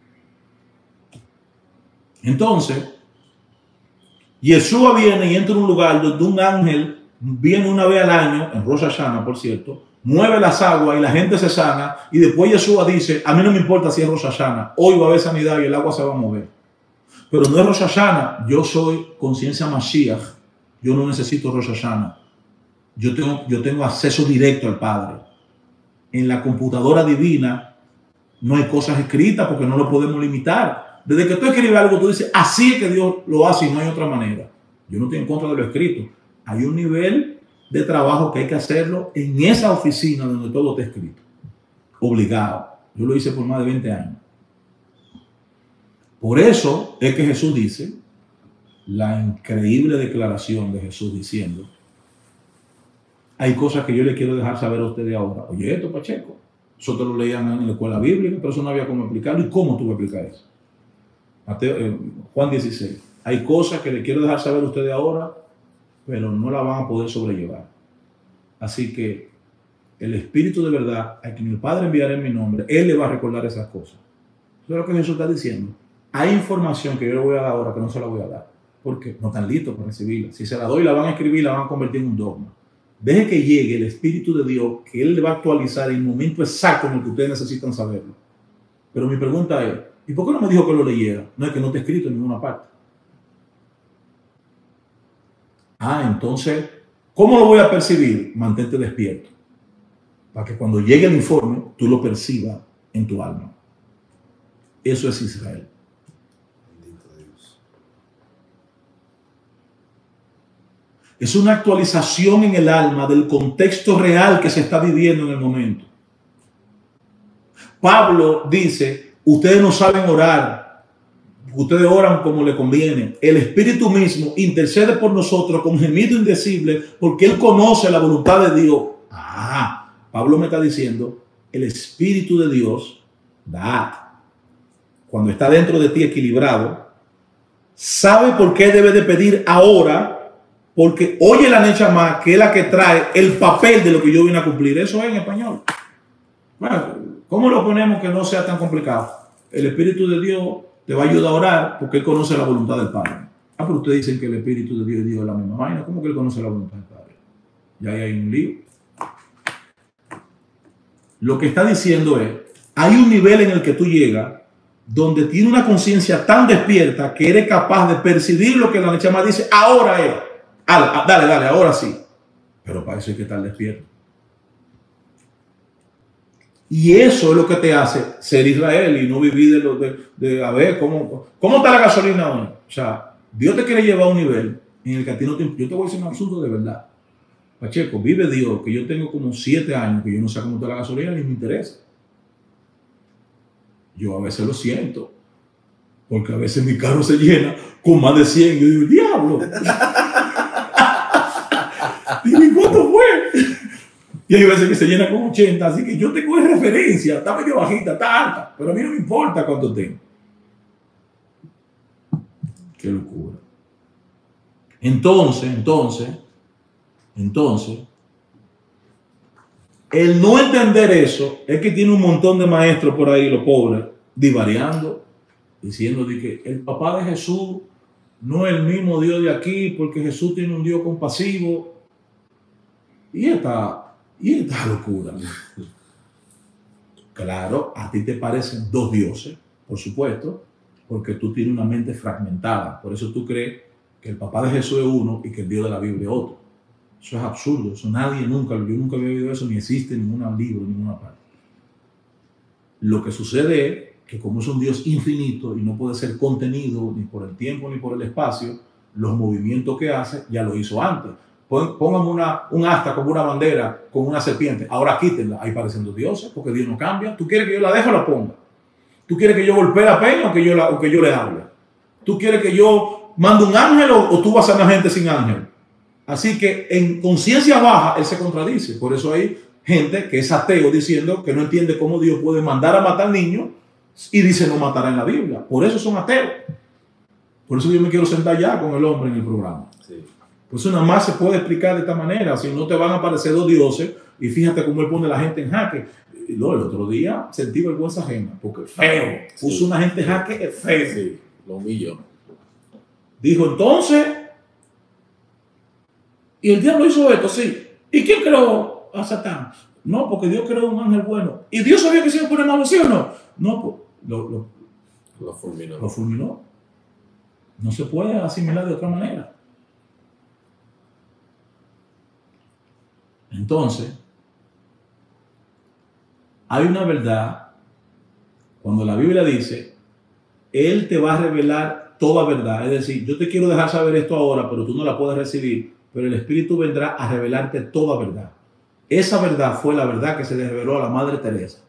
S1: Entonces, Yeshua viene y entra en un lugar donde un ángel viene una vez al año, en Rosh Hashanah, por cierto, mueve las aguas y la gente se sana, y después Yeshua dice, a mí no me importa si es Rosh Hashanah, hoy va a haber sanidad y el agua se va a mover. Pero no es Rosh Hashanah, yo soy conciencia Mashiach, yo no necesito Rosh Hashanah. Yo tengo, yo tengo acceso directo al Padre. En la computadora divina no hay cosas escritas porque no lo podemos limitar. Desde que tú escribes algo, tú dices, así es que Dios lo hace y no hay otra manera. Yo no estoy en contra de lo escrito. Hay un nivel de trabajo que hay que hacerlo en esa oficina donde todo está escrito. Obligado. Yo lo hice por más de veinte años. Por eso es que Jesús dice, la increíble declaración de Jesús diciendo, hay cosas que yo le quiero dejar saber a ustedes ahora. Oye, esto, Pacheco, eso te lo leían en la escuela bíblica, pero eso no había cómo explicarlo. ¿Y cómo tú vas a explicar eso? Mateo, eh, Juan dieciséis. Hay cosas que le quiero dejar saber a ustedes ahora, pero no la van a poder sobrellevar. Así que el Espíritu de verdad, a quien el Padre enviará en mi nombre, Él le va a recordar esas cosas. Eso es lo que Jesús está diciendo. Hay información que yo le voy a dar ahora que no se la voy a dar. ¿Por qué? No están listos para recibirla. Si se la doy, la van a escribir, la van a convertir en un dogma. Deje que llegue el Espíritu de Dios, que Él le va a actualizar en el momento exacto en el que ustedes necesitan saberlo. Pero mi pregunta es, ¿y por qué no me dijo que lo leyera? No es que no esté escrito en ninguna parte. Ah, entonces, ¿cómo lo voy a percibir? Mantente despierto. Para que cuando llegue el informe, tú lo percibas en tu alma. Eso es Israel. Es una actualización en el alma del contexto real que se está viviendo en el momento. Pablo dice, ustedes no saben orar, ustedes oran como le conviene. El Espíritu mismo intercede por nosotros con gemido indecible porque Él conoce la voluntad de Dios. Ah, Pablo me está diciendo, el Espíritu de Dios da. Cuando está dentro de ti equilibrado, sabe por qué debe de pedir ahora porque oye la Nechama, que es la que trae el papel de lo que yo vine a cumplir. Eso es en español. Bueno, ¿cómo lo ponemos que no sea tan complicado? El Espíritu de Dios te va a ayudar a orar porque Él conoce la voluntad del Padre. Ah, pero ustedes dicen que el Espíritu de Dios y Dios es la misma vaina. ¿Cómo que Él conoce la voluntad del Padre? Ya ahí hay un lío. Lo que está diciendo es, hay un nivel en el que tú llegas donde tiene una conciencia tan despierta que eres capaz de percibir lo que la Nechama dice, ahora es. Dale, dale, ahora sí. Pero para eso hay que estar despierto. Y eso es lo que te hace ser Israel y no vivir de, lo, de, de a ver, ¿cómo, ¿cómo está la gasolina hoy? O sea, Dios te quiere llevar a un nivel en el que a ti no te... Yo te voy a decir un asunto de verdad. Pacheco, vive Dios, que yo tengo como siete años que yo no sé cómo está la gasolina ni me interesa. Yo a veces lo siento, porque a veces mi carro se llena con más de cien. Yo digo, diablo. ¿Y cuánto fue? Y hay veces que se llena con ochenta, así que yo tengo referencia, está medio bajita, está alta, pero a mí no me importa cuánto tengo. Qué locura. Entonces, entonces, entonces, el no entender eso es que tiene un montón de maestros por ahí, los pobres, divariando, diciendo de que el papá de Jesús no es el mismo Dios de aquí, porque Jesús tiene un Dios compasivo. Y esta, y esta locura. Claro, a ti te parecen dos dioses, por supuesto, porque tú tienes una mente fragmentada. Por eso tú crees que el papá de Jesús es uno y que el Dios de la Biblia es otro. Eso es absurdo. Eso nadie nunca, yo nunca había oído eso, ni existe en ningún libro, en ninguna parte. Lo que sucede es que como es un Dios infinito y no puede ser contenido ni por el tiempo ni por el espacio, los movimientos que hace ya lo hizo antes. Póngame una, un asta como una bandera con una serpiente. Ahora quítenla. Ahí parecen dos dioses, porque Dios no cambia. ¿Tú quieres que yo la deje o la ponga? ¿Tú quieres que yo golpee la peña o que yo, la, o que yo le hable? ¿Tú quieres que yo mande un ángel o, o tú vas a sanar gente sin ángel? Así que en conciencia baja él se contradice. Por eso hay gente que es ateo diciendo que no entiende cómo Dios puede mandar a matar niños y dice no matará en la Biblia. Por eso son ateos. Por eso yo me quiero sentar ya con el hombre en el programa. Sí. Por eso nada más se puede explicar de esta manera. Si no te van a aparecer dos dioses y fíjate cómo él pone a la gente en jaque. Y no, el otro día sentí vergüenza ajena porque feo. Sí. Puso una gente en jaque feo.
S2: Sí, lo humilló.
S1: Dijo entonces, y el diablo hizo esto, sí. ¿Y quién creó a Satán? No, porque Dios creó un ángel bueno. ¿Y Dios sabía que se iba a poner malo, sí o no? No, pues lo, lo,
S2: lo fulminó.
S1: Lo fulminó. No se puede asimilar de otra manera. Entonces, hay una verdad, cuando la Biblia dice, Él te va a revelar toda verdad. Es decir, yo te quiero dejar saber esto ahora, pero tú no la puedes recibir, pero el Espíritu vendrá a revelarte toda verdad. Esa verdad fue la verdad que se le reveló a la Madre Teresa.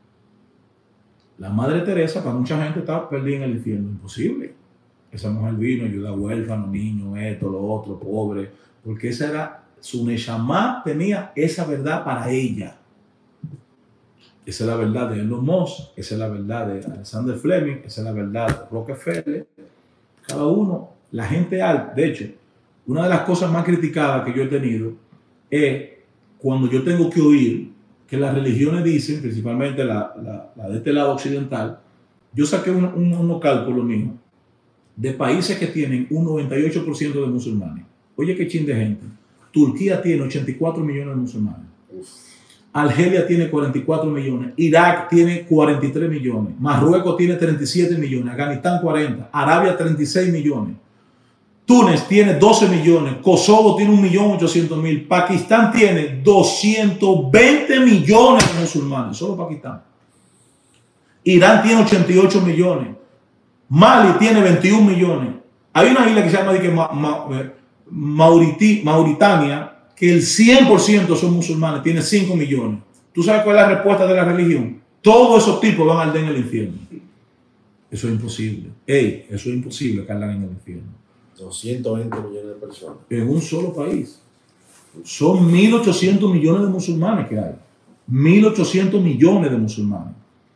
S1: La Madre Teresa, para mucha gente, está perdida en el infierno. Imposible. Esa mujer vino, ayuda a huérfanos, niños, esto, lo otro, pobre, porque esa era su Neshama, tenía esa verdad para ella. Esa es la verdad de Elon Musk, esa es la verdad de Alexander Fleming, esa es la verdad de Rockefeller. Cada uno, la gente alta. De hecho, una de las cosas más criticadas que yo he tenido es cuando yo tengo que oír que las religiones dicen, principalmente la, la, la de este lado occidental, yo saqué un, un, unos cálculos míos de países que tienen un noventa y ocho por ciento de musulmanes. Oye, qué chin de gente. Turquía tiene ochenta y cuatro millones de musulmanes. Uf. Argelia tiene cuarenta y cuatro millones. Irak tiene cuarenta y tres millones. Marruecos tiene treinta y siete millones. Afganistán cuarenta. Arabia treinta y seis millones. Túnez tiene doce millones. Kosovo tiene un millón ochocientos mil. Pakistán tiene doscientos veinte millones de musulmanes. Solo Pakistán. Irán tiene ochenta y ocho millones. Mali tiene veintiún millones. Hay una isla que se llama de que Ma, Ma, Mauriti, Mauritania, que el cien por ciento son musulmanes, tiene cinco millones. ¿Tú sabes cuál es la respuesta de la religión? Todos esos tipos van a arder en el infierno. Eso es imposible. Ey, eso es imposible que ardan en el infierno.
S2: doscientos veinte millones de personas.
S1: En un solo país. Son mil ochocientos millones de musulmanes que hay. mil ochocientos millones de musulmanes.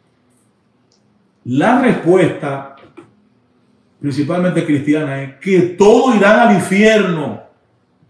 S1: La respuesta, principalmente cristiana, es que todos irán al infierno.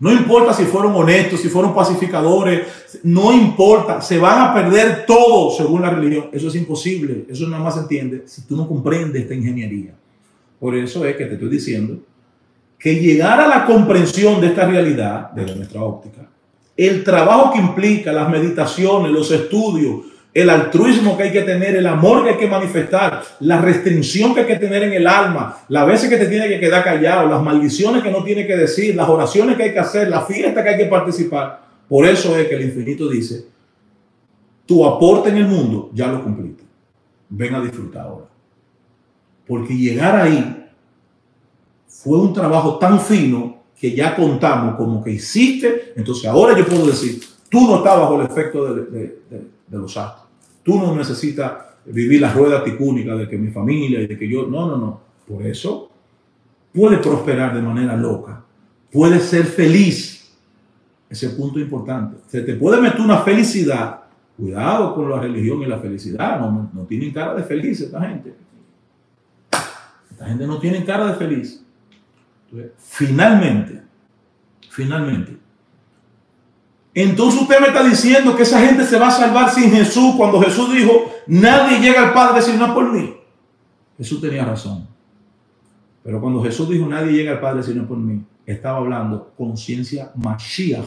S1: No importa si fueron honestos, si fueron pacificadores, no importa, se van a perder todo según la religión. Eso es imposible, eso nada más se entiende si tú no comprendes esta ingeniería. Por eso es que te estoy diciendo que llegar a la comprensión de esta realidad, desde nuestra óptica, el trabajo que implica, las meditaciones, los estudios, el altruismo que hay que tener, el amor que hay que manifestar, la restricción que hay que tener en el alma, las veces que te tiene que quedar callado, las maldiciones que no tiene que decir, las oraciones que hay que hacer, la fiesta que hay que participar. Por eso es que el infinito dice, tu aporte en el mundo ya lo cumpliste. Ven a disfrutar ahora. Porque llegar ahí fue un trabajo tan fino que ya contamos como que hiciste. Entonces ahora yo puedo decir, tú no estás bajo el efecto de, de, de, de los actos. Tú no necesitas vivir la rueda ticúnica de que mi familia y de que yo... No, no, no. Por eso puedes prosperar de manera loca. Puedes ser feliz. Ese punto importante. Se te puede meter una felicidad. Cuidado con la religión y la felicidad. No, no tienen cara de feliz esta gente. Esta gente no tiene cara de feliz. Entonces, finalmente, finalmente, entonces usted me está diciendo que esa gente se va a salvar sin Jesús, cuando Jesús dijo, nadie llega al Padre si no es por mí. Jesús tenía razón. Pero cuando Jesús dijo, nadie llega al Padre si no es por mí, estaba hablando conciencia Mashiach.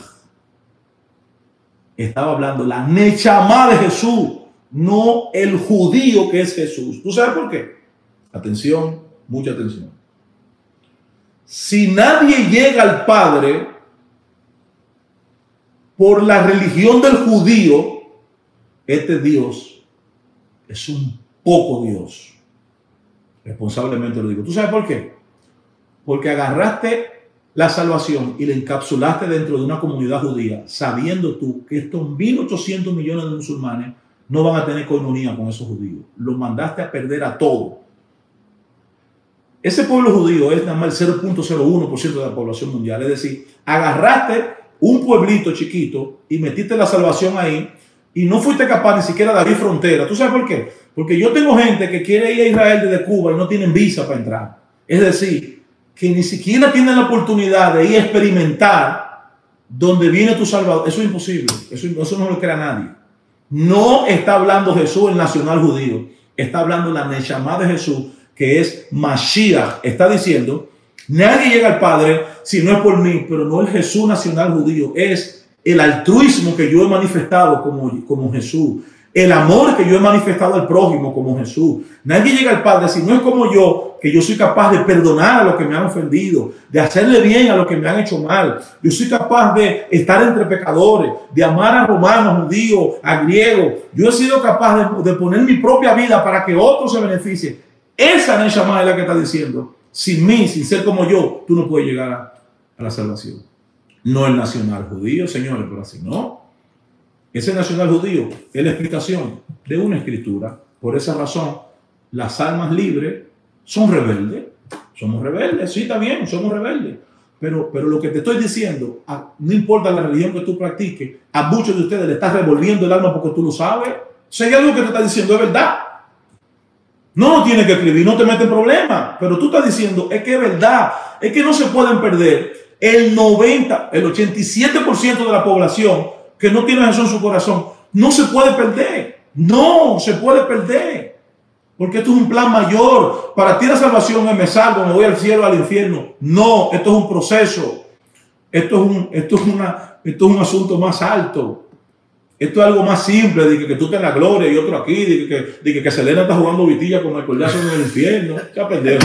S1: Estaba hablando la Nechama de Jesús, no el judío que es Jesús. ¿Tú sabes por qué? Atención, mucha atención. Si nadie llega al Padre por la religión del judío, este Dios es un poco Dios. Responsablemente lo digo. ¿Tú sabes por qué? Porque agarraste la salvación y la encapsulaste dentro de una comunidad judía, sabiendo tú que estos mil ochocientos millones de musulmanes no van a tener coinonía con esos judíos. Los mandaste a perder a todo. Ese pueblo judío es nada más el cero punto cero uno por ciento de la población mundial. Es decir, agarraste un pueblito chiquito y metiste la salvación ahí y no fuiste capaz ni siquiera de abrir frontera. ¿Tú sabes por qué? Porque yo tengo gente que quiere ir a Israel desde Cuba y no tienen visa para entrar. Es decir, que ni siquiera tienen la oportunidad de ir a experimentar donde viene tu Salvador. Eso es imposible. Eso, eso no lo crea nadie. No está hablando Jesús, el nacional judío. Está hablando la Neshama de Jesús, que es Mashiach. Está diciendo, nadie llega al Padre si no es por mí, pero no el Jesús nacional judío. Es el altruismo que yo he manifestado como, como Jesús. El amor que yo he manifestado al prójimo como Jesús. Nadie llega al Padre si no es como yo, que yo soy capaz de perdonar a los que me han ofendido, de hacerle bien a los que me han hecho mal. Yo soy capaz de estar entre pecadores, de amar a romanos, judíos, a griegos. Yo he sido capaz de, de poner mi propia vida para que otros se beneficien. Esa Neshama es la que está diciendo, sin mí, sin ser como yo, tú no puedes llegar a, a la salvación. No el nacional judío, señores, pero así no. Ese nacional judío es la explicación de una escritura. Por esa razón, las almas libres son rebeldes. Somos rebeldes, sí, está bien, somos rebeldes. Pero, pero lo que te estoy diciendo, a, no importa la religión que tú practiques, a muchos de ustedes le estás revolviendo el alma porque tú lo sabes. Si hay algo que te está diciendo es verdad. No lo tienes que escribir, no te mete en problemas. Pero tú estás diciendo, es que es verdad, es que no se pueden perder el noventa, el ochenta y siete por ciento de la población que no tiene Jesús en su corazón. No se puede perder. No se puede perder. Porque esto es un plan mayor. Para ti la salvación es me salvo, me voy al cielo, al infierno. No, esto es un proceso. Esto es un, esto es una, esto es un asunto más alto. Esto es algo más simple, de que, que tú tengas gloria y otro aquí, de que, de que, que Selena está jugando vitilla con Michael Jackson en el infierno. Ya pendejo.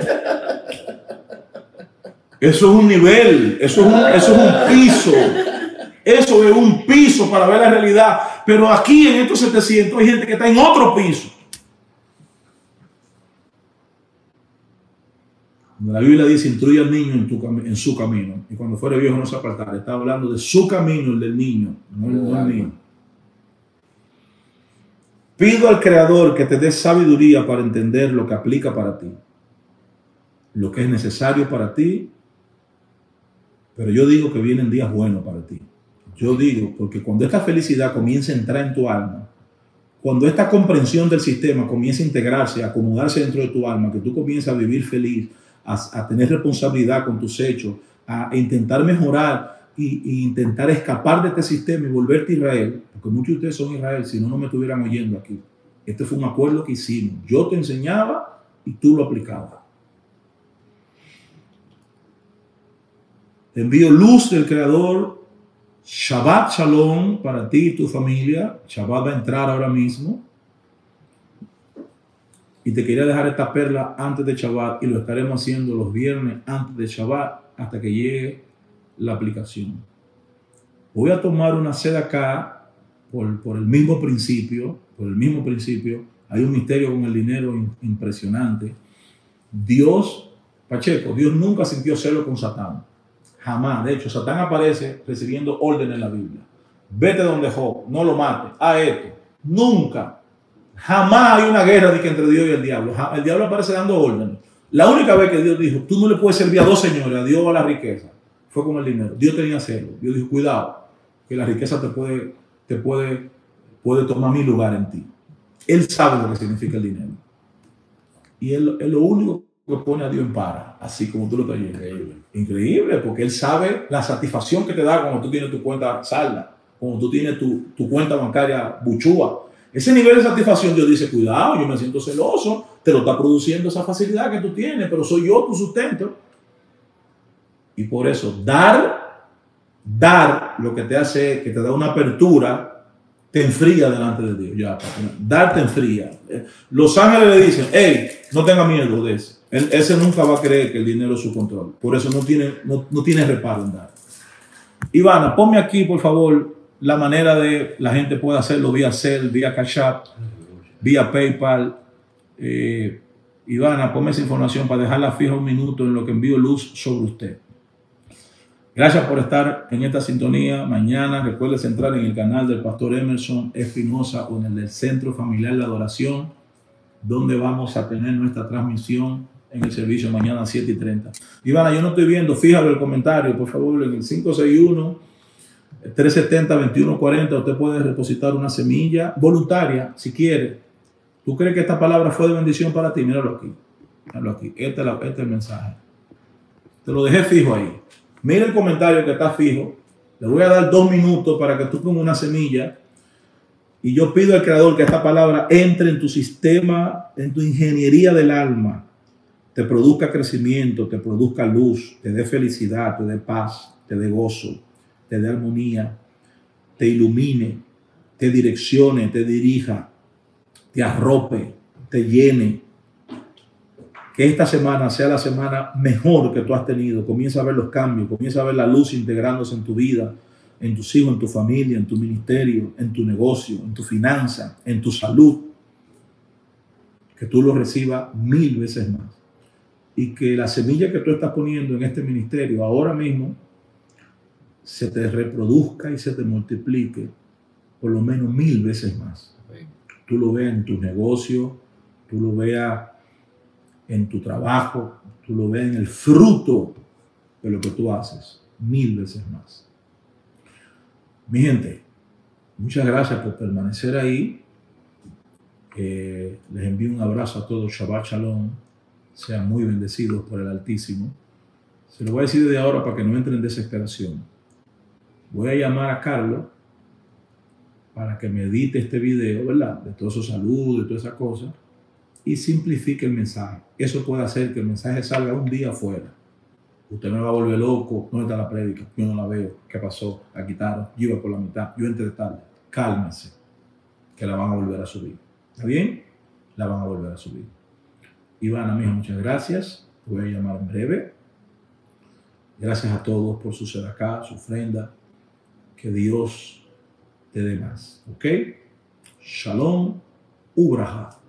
S1: Eso es un nivel, eso es un, eso es un piso. Eso es un piso para ver la realidad. Pero aquí en estos setecientos hay gente que está en otro piso. La Biblia dice, instruye al niño en, tu, en su camino. Y cuando fuere viejo no se apartará. Está hablando de su camino, el del niño, no el del mío. Pido al Creador que te dé sabiduría para entender lo que aplica para ti. Lo que es necesario para ti. Pero yo digo que vienen días buenos para ti. Yo digo, porque cuando esta felicidad comienza a entrar en tu alma, cuando esta comprensión del sistema comienza a integrarse, a acomodarse dentro de tu alma, que tú comienzas a vivir feliz, a, a tener responsabilidad con tus hechos, a, a intentar mejorar y, y intentar escapar de este sistema y volverte a Israel, porque muchos de ustedes son Israel, si no, no me estuvieran oyendo aquí. Este fue un acuerdo que hicimos. Yo te enseñaba y tú lo aplicabas. Te envío luz del Creador. Shabbat Shalom para ti y tu familia. Shabbat va a entrar ahora mismo. Y te quería dejar esta perla antes de Shabbat y lo estaremos haciendo los viernes antes de Shabbat hasta que llegue la aplicación. Voy a tomar una seda acá por, por el mismo principio, por el mismo principio. Hay un misterio con el dinero impresionante. Dios, Pacheco, Dios nunca sintió celo con Satán. Jamás. De hecho, Satán aparece recibiendo orden en la Biblia. Vete donde Job, no lo mates, a esto. Nunca. Jamás hay una guerra de que entre Dios y el diablo. El diablo aparece dando órdenes. La única vez que Dios dijo, tú no le puedes servir a dos señores, a Dios o a la riqueza, fue con el dinero. Dios tenía celo. Dios dijo, cuidado, que la riqueza te puede, te puede, puede tomar mi lugar en ti. Él sabe lo que significa el dinero. Y él es lo único que pone a Dios en para, así como tú lo estás viendo. Increíble. Increíble, porque él sabe la satisfacción que te da cuando tú tienes tu cuenta salda, cuando tú tienes tu, tu cuenta bancaria buchúa. Ese nivel de satisfacción, Dios dice, cuidado, yo me siento celoso, te lo está produciendo esa facilidad que tú tienes, pero soy yo tu sustento. Y por eso, dar, dar lo que te hace, que te da una apertura, te enfría delante de Dios. Ya, dar te enfría. Los ángeles le dicen, hey, no tenga miedo de ese. Él, ese nunca va a creer que el dinero es su control. Por eso no tiene, no, no tiene reparo en dar. Ivana, ponme aquí, por favor, la manera de la gente puede hacerlo vía Zelle, vía Cash App, vía PayPal. Eh, Ivana, ponme esa información para dejarla fija un minuto en lo que envío luz sobre usted. Gracias por estar en esta sintonía. Mañana recuerdes entrar en el canal del Pastor Emerson Espinosa o en el del Centro Familiar de Adoración, donde vamos a tener nuestra transmisión en el servicio mañana a siete y treinta. Ivana, yo no estoy viendo, fíjalo el comentario, por favor, en el cinco seis uno, tres siete cero, dos uno cuatro cero. Usted puede depositar una semilla voluntaria si quiere. ¿Tú crees que esta palabra fue de bendición para ti? Míralo aquí. Míralo aquí. Este es, la, este es el mensaje. Te lo dejé fijo ahí. Mira el comentario que está fijo. Le voy a dar dos minutos para que tú pongas una semilla. Y yo pido al Creador que esta palabra entre en tu sistema, en tu ingeniería del alma. Te produzca crecimiento, te produzca luz, te dé felicidad, te dé paz, te dé gozo, te dé armonía, te ilumine, te direccione, te dirija, te arrope, te llene. Que esta semana sea la semana mejor que tú has tenido. Comienza a ver los cambios, comienza a ver la luz integrándose en tu vida, en tus hijos, en tu familia, en tu ministerio, en tu negocio, en tu finanza, en tu salud. Que tú lo recibas mil veces más. Y que la semilla que tú estás poniendo en este ministerio ahora mismo se te reproduzca y se te multiplique por lo menos mil veces más. Tú lo veas en tu negocio, tú lo veas en tu trabajo, tú lo veas en el fruto de lo que tú haces, mil veces más. Mi gente, muchas gracias por permanecer ahí. Eh, les envío un abrazo a todos. Shabbat Shalom. Sean muy bendecidos por el Altísimo. Se lo voy a decir desde ahora para que no entren en desesperación. Voy a llamar a Carlos para que me edite este video, ¿verdad? De todos esos saludos, de todas esas cosas, y simplifique el mensaje. Eso puede hacer que el mensaje salga un día afuera. Usted me va a volver loco. ¿Dónde está la prédica? Yo no la veo. ¿Qué pasó? La quitaron. Yo iba por la mitad. Yo entré tarde. Cálmense, que la van a volver a subir. ¿Está bien? La van a volver a subir. Ivana, mija, muchas gracias. Te voy a llamar en breve. Gracias a todos por su sedacá, su ofrenda. Que Dios te dé más. ¿Ok? Shalom, Ubraja.